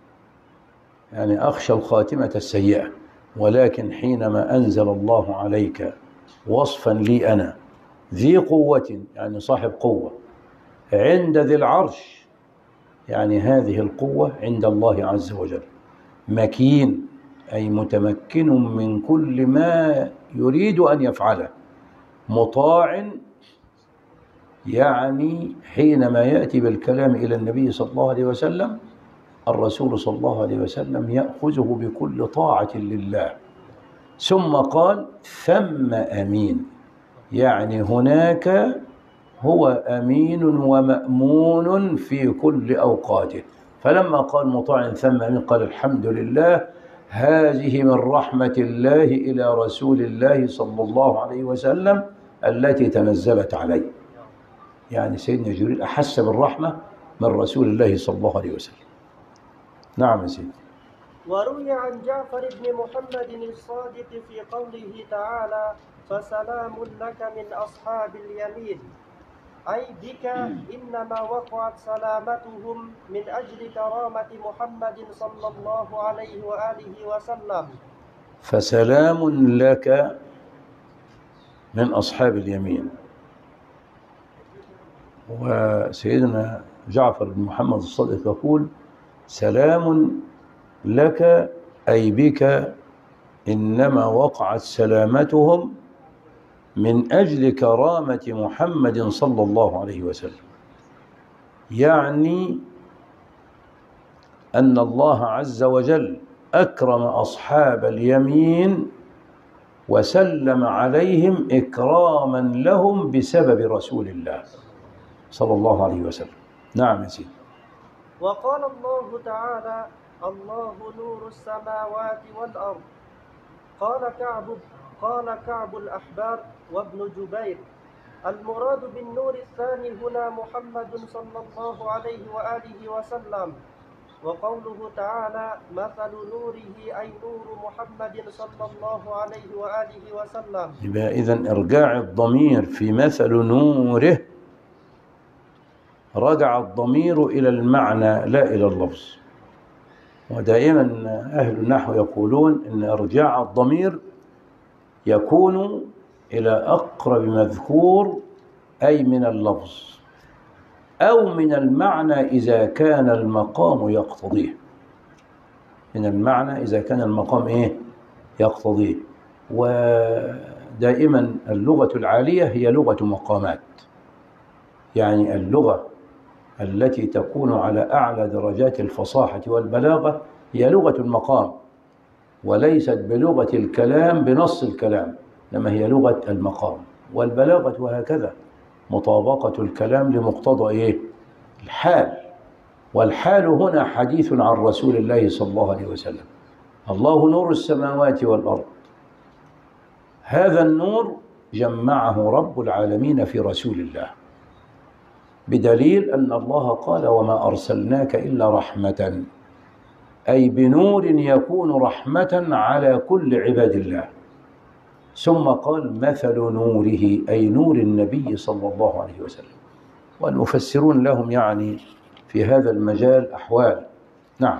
Speaker 1: يعني أخشى الخاتمة السيئة. ولكن حينما أنزل الله عليك وصفا لي أنا ذي قوة، يعني صاحب قوة، عند ذي العرش، يعني هذه القوة عند الله عز وجل، مكين أي متمكن من كل ما يريد أن يفعله، مطاع، يعني حينما يأتي بالكلام إلى النبي صلى الله عليه وسلم الرسول صلى الله عليه وسلم يأخذه بكل طاعة لله. ثم قال: ثم أمين، يعني هناك هو أمين ومأمون في كل أوقاته. فلما قال مطاع ثم أمين قال: الحمد لله، هذه من رحمة الله إلى رسول الله صلى الله عليه وسلم التي تنزلت عليه. يعني سيدنا جبريل أحس بالرحمة من رسول الله صلى الله عليه وسلم. نعم يا سيدي.
Speaker 2: وروي عن جعفر بن محمد الصادق في قوله تعالى: فسلام لك من أصحاب اليمين، أي بك إنما وقعت سلامتهم من أجل كرامة محمد صلى الله عليه وآله وسلم.
Speaker 1: فسلام لك من أصحاب اليمين. وسيدنا جعفر بن محمد الصادق يقول: سلام لك أي بك إنما وقعت سلامتهم من أجل كرامة محمد صلى الله عليه وسلم، يعني أن الله عز وجل أكرم أصحاب اليمين وسلم عليهم إكراما لهم بسبب رسول الله صلى الله عليه وسلم. نعم يا سيدي.
Speaker 2: وقال الله تعالى: الله نور السماوات والأرض. قال كعب الأحبار وابن جبير: المراد بالنور الثاني هنا محمد صلى الله عليه وآله وسلم. وقوله تعالى: مثل نوره أي نور محمد صلى الله عليه وآله وسلم.
Speaker 1: يبقى إذن إرجاع الضمير في مثل نوره، رجع الضمير إلى المعنى لا إلى اللفظ. ودائما أهل النحو يقولون إن إرجاع الضمير يكون إلى أقرب مذكور، أي من اللفظ أو من المعنى إذا كان المقام يقتضيه. من المعنى إذا كان المقام يقتضيه. ودائما اللغة العالية هي لغة مقامات، يعني اللغة التي تكون على أعلى درجات الفصاحة والبلاغة هي لغة المقام، وليست بلغة الكلام بنص الكلام، إنما هي لغة المقام. والبلاغة وهكذا مطابقة الكلام لمقتضى الحال. والحال هنا حديث عن رسول الله صلى الله عليه وسلم. الله نور السماوات والأرض، هذا النور جمعه رب العالمين في رسول الله، بدليل أن الله قال: وما أرسلناك إلا رحمة، أي بنور يكون رحمة على كل عباد الله. ثم قال: مثل نوره، أي نور النبي صلى الله عليه وسلم. والمفسرون لهم يعني في هذا المجال أحوال. نعم.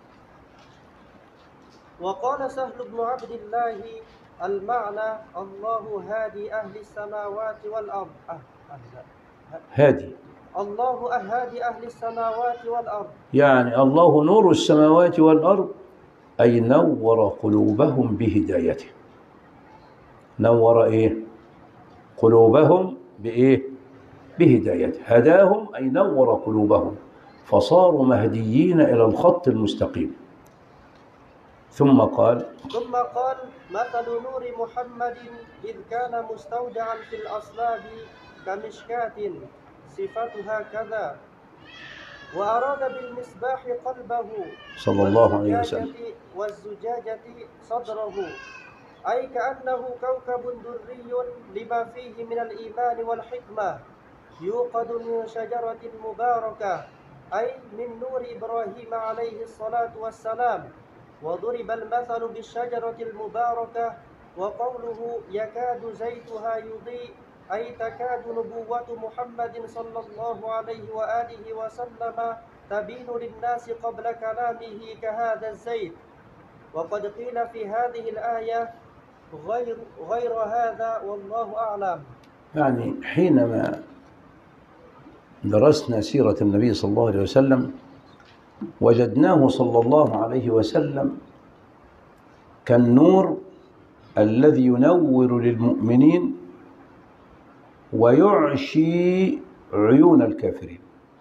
Speaker 2: وقال سهل بن عبد الله: المعنى الله هادي أهل السماوات والأرض.
Speaker 1: هادي
Speaker 2: الله هادي أهل السماوات والأرض، يعني
Speaker 1: الله نور السماوات والأرض، أي نور قلوبهم بهدايته. نور قلوبهم بهدايته. هداهم أي نور قلوبهم، فصاروا مهديين إلى الخط المستقيم. ثم قال:
Speaker 2: مثل نور محمد إذ كان مستودعا في الأصلاب كمشكاة صفتها كذا. وأراد بالمصباح قلبه
Speaker 1: صلى الله عليه وسلم
Speaker 2: والزجاجة صدره، أي كأنه كوكب دري لما فيه من الإيمان والحكمة، يوقد من شجرة مباركة، أي من نور إبراهيم عليه الصلاة والسلام. وضرب المثل بالشجرة المباركة، وقوله يكاد زيتها يضيء، أي تكاد نبوة محمد صلى الله عليه وآله وسلم تبين للناس قبل كلامه كهذا الزيت. وقد قيل في هذه الآية غير هذا، والله أعلم.
Speaker 1: يعني حينما درسنا سيرة النبي صلى الله عليه وسلم وجدناه صلى الله عليه وسلم كالنور الذي ينور للمؤمنين ويعشي عيون الكافرين.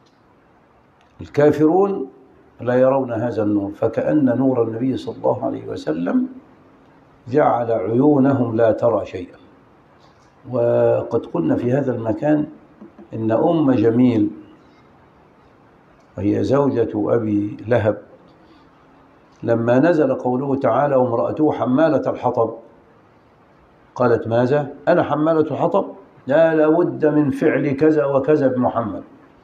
Speaker 1: الكافرون لا يرون هذا النور، فكأن نور النبي صلى الله عليه وسلم جعل عيونهم لا ترى شيئا. وقد قلنا في هذا المكان إن أم جميل، وهي زوجة أبي لهب، لما نزل قوله تعالى: وامرأته حمالة الحطب، قالت: ماذا؟ أنا حمالة الحطب؟ لا، لابد من فعل كذا وكذا بمحمد.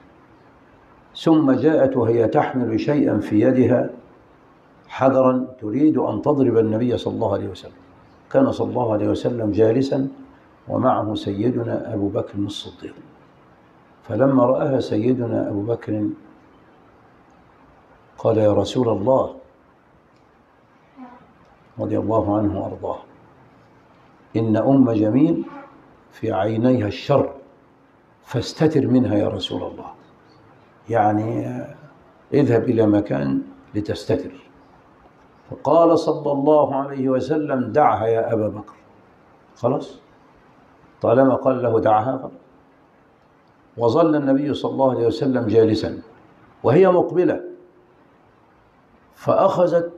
Speaker 1: ثم جاءت وهي تحمل شيئا في يدها، حجرا، تريد أن تضرب النبي صلى الله عليه وسلم. كان صلى الله عليه وسلم جالسا ومعه سيدنا أبو بكر الصديق، فلما رآها سيدنا أبو بكر قال: يا رسول الله، رضي الله عنه وأرضاه، إن أم جميل في عينيها الشر، فاستتر منها يا رسول الله، يعني اذهب إلى مكان لتستتر. فقال صلى الله عليه وسلم: دعها يا أبا بكر. خلاص، طالما قال له دعها. وظل النبي صلى الله عليه وسلم جالسا وهي مقبلة، فأخذت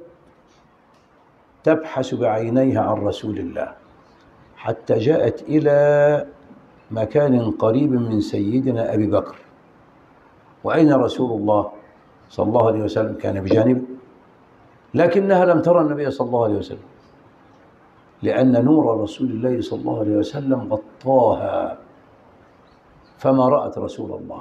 Speaker 1: تبحث بعينيها عن رسول الله حتى جاءت إلى مكان قريب من سيدنا أبي بكر. وأين رسول الله؟ صلى الله عليه وسلم كان بجانبه، لكنها لم ترى النبي صلى الله عليه وسلم، لأن نور رسول الله صلى الله عليه وسلم غطاها فما رأت رسول الله.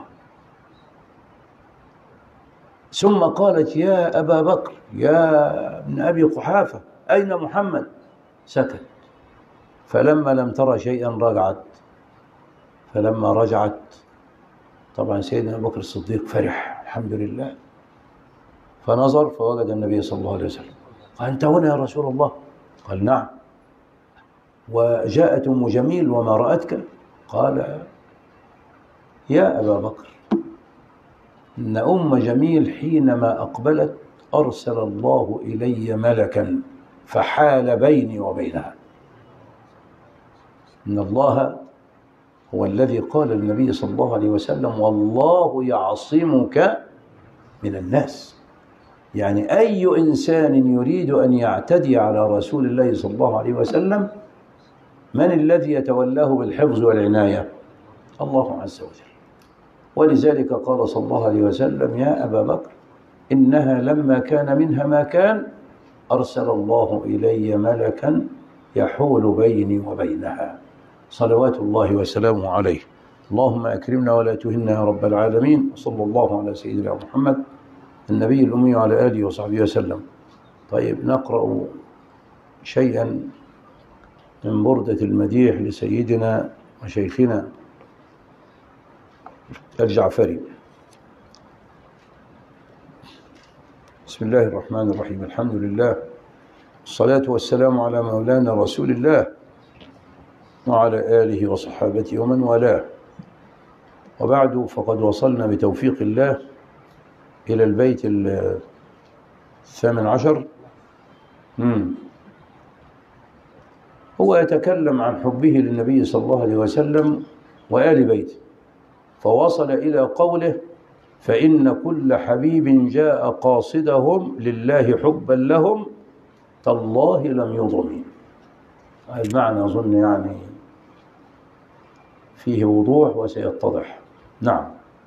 Speaker 1: ثم قالت: يا أبا بكر، يا ابن أبي قحافة، أين محمد؟ سكت. فلما لم ترى شيئا رجعت، فلما رجعت طبعا سيدنا أبو بكر الصديق فرح الحمد لله، فنظر فوجد النبي صلى الله عليه وسلم. قال: أنت هنا يا رسول الله؟ قال: نعم. وجاءت أم جميل وما رأتك؟ قال: يا أبا بكر، إن أم جميل حينما أقبلت أرسل الله إلي ملكا فحال بيني وبينها. إن الله هو الذي قال للنبي صلى الله عليه وسلم: والله يعصمك من الناس. يعني أي إنسان يريد أن يعتدي على رسول الله صلى الله عليه وسلم، من الذي يتولاه بالحفظ والعناية؟ الله عز وجل. ولذلك قال صلى الله عليه وسلم: يا أبا بكر، إنها لما كان منها ما كان أرسل الله إلي ملكا يحول بيني وبينها، صلوات الله وسلامه عليه. اللهم أكرمنا ولا تهنا يا رب العالمين. وصلى الله على سيدنا محمد النبي الأمي وعلى آله وصحبه وسلم. طيب، نقرأ شيئا من بردة المديح لسيدنا وشيخنا الجعفري. بسم الله الرحمن الرحيم. الحمد لله، الصلاة والسلام على مولانا رسول الله وعلى آله وصحابته ومن والاه، وبعد، فقد وصلنا بتوفيق الله إلى البيت 18. هو يتكلم عن حبه للنبي صلى الله عليه وسلم وآل بيته، فوصل إلى قوله: فإن كل حبيب جاء قاصدهم لله حبا لهم تالله لم يضم. المعنى أظن يعني فيه وضوح وسيتضح. نعم.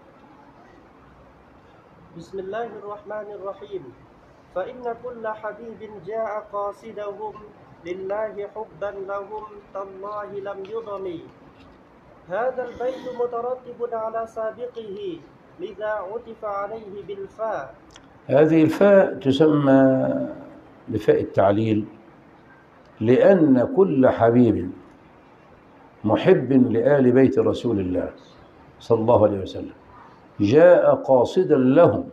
Speaker 2: بسم الله الرحمن الرحيم. فإن كل حبيب جاء قاصدهم لله حبا لهم تالله لم يضم. هذا البيت مترتب على سابقه، لذا عطف عليه بالفاء.
Speaker 1: هذه الفاء تسمى بفاء التعليل، لأن كل حبيب محب لآل بيت رسول الله صلى الله عليه وسلم جاء قاصدا لهم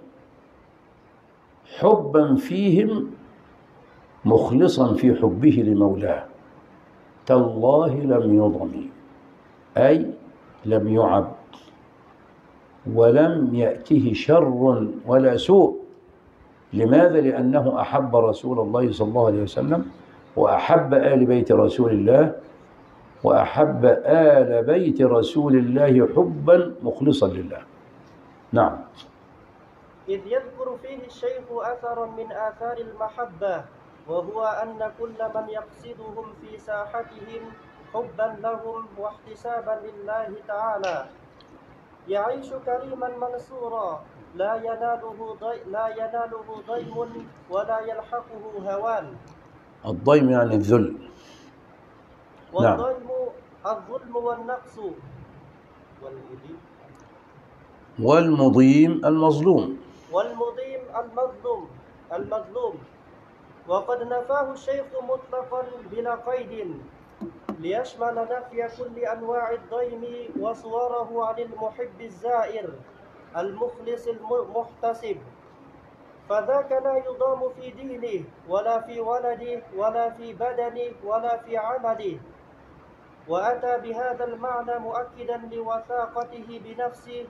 Speaker 1: حبا فيهم مخلصا في حبه لمولاه تالله لم يضم، أي لم يعب ولم يأته شر ولا سوء. لماذا؟ لأنه أحب رسول الله صلى الله عليه وسلم، وأحب آل بيت رسول الله، وأحب آل بيت رسول الله حبا مخلصا لله. نعم.
Speaker 2: إذ يذكر فيه الشيخ أثرا من آثار المحبة، وهو أن كل من يقصدهم في ساحتهم حبا لهم واحتسابا لله تعالى يعيش كريما منصورا، لا يناله ضيم ولا يلحقه هوان.
Speaker 1: الضيم يعني الذل.
Speaker 2: والضيم الظلم والنقص.
Speaker 1: والمضيم المظلوم.
Speaker 2: والمضيم المظلوم. وقد نفاه الشيخ مطلقا بلا قيد، ليشمل نفي كل أنواع الضيم وصوره عن المحب الزائر المخلص المحتسب، فذاك لا يضام في دينه ولا في ولده ولا في بدنه ولا في عمله. وأتى بهذا المعنى مؤكدا لوثاقته بنفسه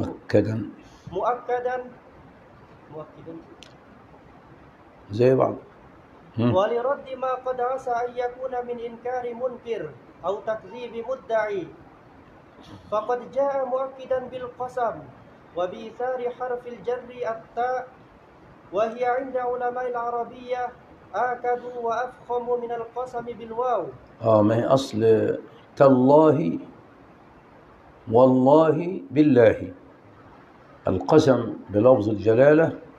Speaker 2: مؤكدا
Speaker 1: زي بعض،
Speaker 2: ولرد ما قد عسى أن يكون من إنكار منكر أو تكذيب مدعي، فقد جاء مؤكدا بالقسم وبإيثار حرف الجر التاء، وهي عند علماء العربية آكد وأفخم من القسم بالواو.
Speaker 1: ما هي أصل تالله والله بالله. القسم بلفظ الجلالة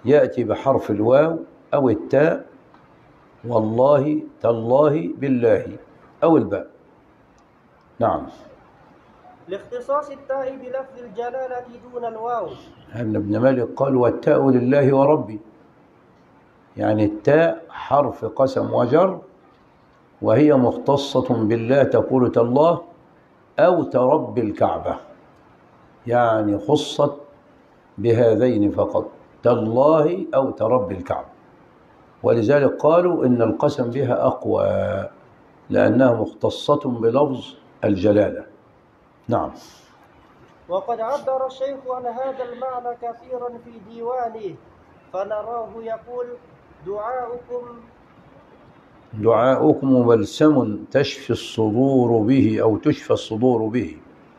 Speaker 1: يأتي بحرف الواو أو التاء، والله تالله بالله، أو الباء. نعم.
Speaker 2: لاختصاص التاء بلفظ الجلالة دون الواو.
Speaker 1: ابن مالك قال والتاء لله وربي، يعني التاء حرف قسم وجر، وهي مختصة بالله، تقول تالله أو ترب الكعبة، يعني خصت بهذين فقط، تالله أو ترب الكعبة. ولذلك قالوا إن القسم بها أقوى لأنها مختصة بلفظ الجلالة. نعم.
Speaker 2: وقد عبر الشيخ عن هذا المعنى كثيرا في ديوانه، فنراه يقول
Speaker 1: دعاؤكم بلسم تشفي الصدور به، أو تشفى الصدور به.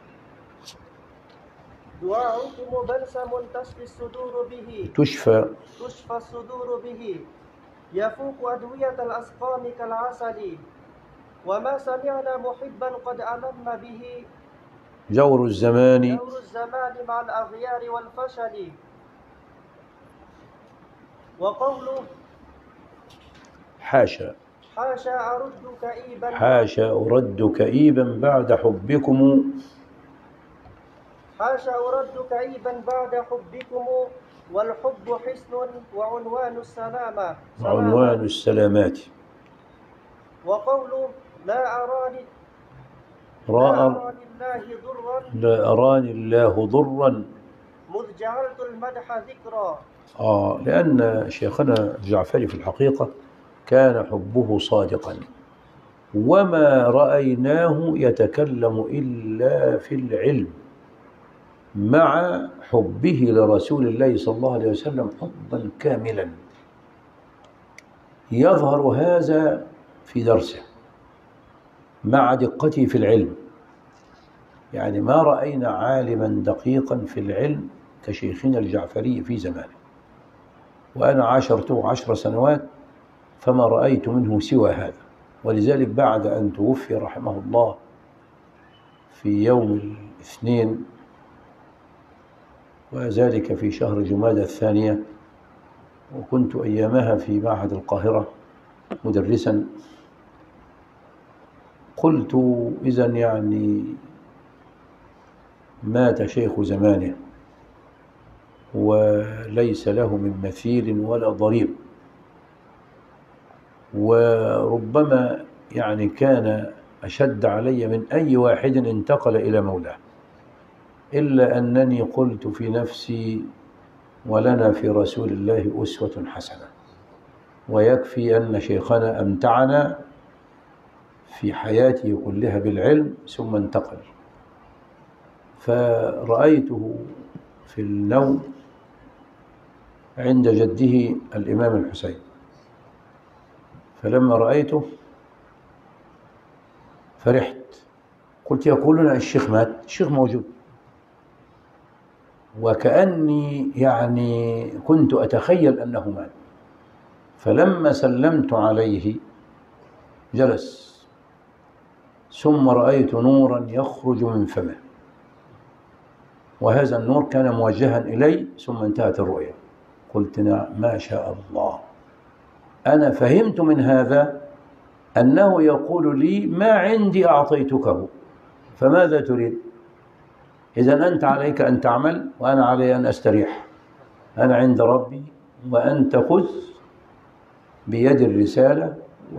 Speaker 2: دعاؤكم بلسم تشفي الصدور به،
Speaker 1: تشفى
Speaker 2: الصدور به، يفوق أدوية الأسقام كالعسل، وما سمعنا محبا قد ألم به
Speaker 1: جور الزمان
Speaker 2: مع الأغيار والفشل. وقوله
Speaker 1: حاشا أرد كئيبا بعد حبكم،
Speaker 2: والحب حسن وعنوان
Speaker 1: السلامات.
Speaker 2: وقوله لا أراني الله ضرا مذ جعلت المدح ذكرا.
Speaker 1: لأن شيخنا الجعفري في الحقيقة كان حبه صادقا، وما رأيناه يتكلم إلا في العلم، مع حبه لرسول الله صلى الله عليه وسلم حبا كاملا. يظهر هذا في درسه مع دقته في العلم، يعني ما رأينا عالما دقيقا في العلم كشيخنا الجعفري في زمانه، وأنا عاشرته 10 سنوات فما رأيت منه سوى هذا. ولذلك بعد أن توفي رحمه الله في يوم الاثنين، وذلك في شهر جمادى الثانية، وكنت أيامها في معهد القاهرة مدرسا، قلت إذن يعني مات شيخ زمانه وليس له من مثيل ولا ضريب، وربما يعني كان أشد علي من أي واحد انتقل إلى مولاه، إلا أنني قلت في نفسي ولنا في رسول الله أسوة حسنة، ويكفي أن شيخنا أمتعنا في حياته كلها بالعلم ثم انتقل. فرأيته في النوم عند جده الإمام الحسين، فلما رأيته فرحت، قلت يقولون الشيخ مات، الشيخ موجود، وكأني يعني كنت أتخيل أنه مات. فلما سلمت عليه جلس، ثم رأيت نورا يخرج من فمه، وهذا النور كان موجها إلي، ثم انتهت الرؤيا. قلت ما شاء الله. أنا فهمت من هذا أنه يقول لي ما عندي أعطيتكه، فماذا تريد؟ إذن أنت عليك أن تعمل وأنا علي أن أستريح، أنا عند ربي وأنت خذ بيد الرسالة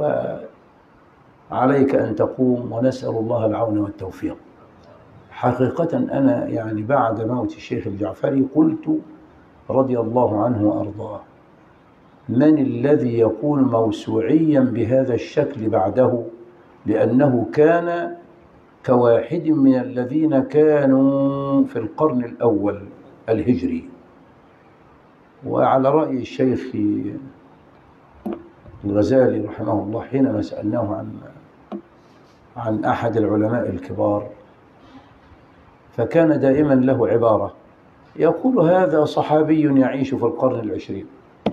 Speaker 1: وعليك أن تقوم، ونسأل الله العون والتوفيق. حقيقة أنا يعني بعد موت الشيخ الجعفري قلت رضي الله عنه وأرضاه، من الذي يكون موسوعيا بهذا الشكل بعده؟ لأنه كان كواحد من الذين كانوا في القرن الأول الهجري. وعلى رأي الشيخ الغزالي رحمه الله حينما سألناه عن أحد العلماء الكبار، فكان دائما له عبارة يقول هذا صحابي يعيش في القرن العشرين،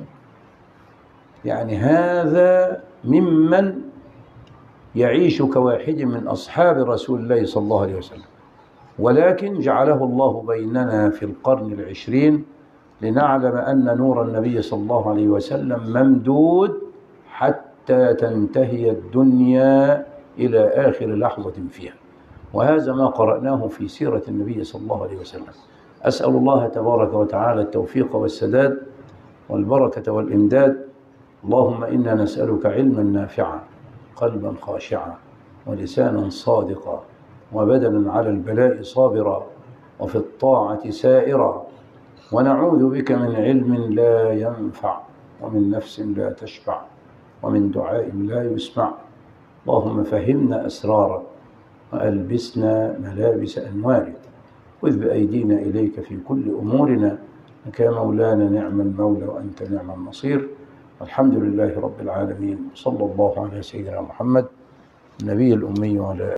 Speaker 1: يعني هذا ممن يعيش كواحد من أصحاب رسول الله صلى الله عليه وسلم، ولكن جعله الله بيننا في القرن العشرين لنعلم أن نور النبي صلى الله عليه وسلم ممدود حتى تنتهي الدنيا إلى آخر لحظة فيها، وهذا ما قرأناه في سيرة النبي صلى الله عليه وسلم. أسأل الله تبارك وتعالى التوفيق والسداد والبركة والإمداد. اللهم إنا نسألك علما نافعا، قلبا خاشعا، ولسانا صادقا، وبدنا على البلاء صابرا، وفي الطاعة سائرا، ونعوذ بك من علم لا ينفع، ومن نفس لا تشبع، ومن دعاء لا يسمع. اللهم فهمنا أسرارك، وألبسنا ملابس أنوارك، خذ بأيدينا إليك في كل أمورنا، إنك يا مولانا نعم المولى وأنت نعم النصير. الحمد لله رب العالمين، صلى الله على سيدنا محمد النبي الأمي وعلى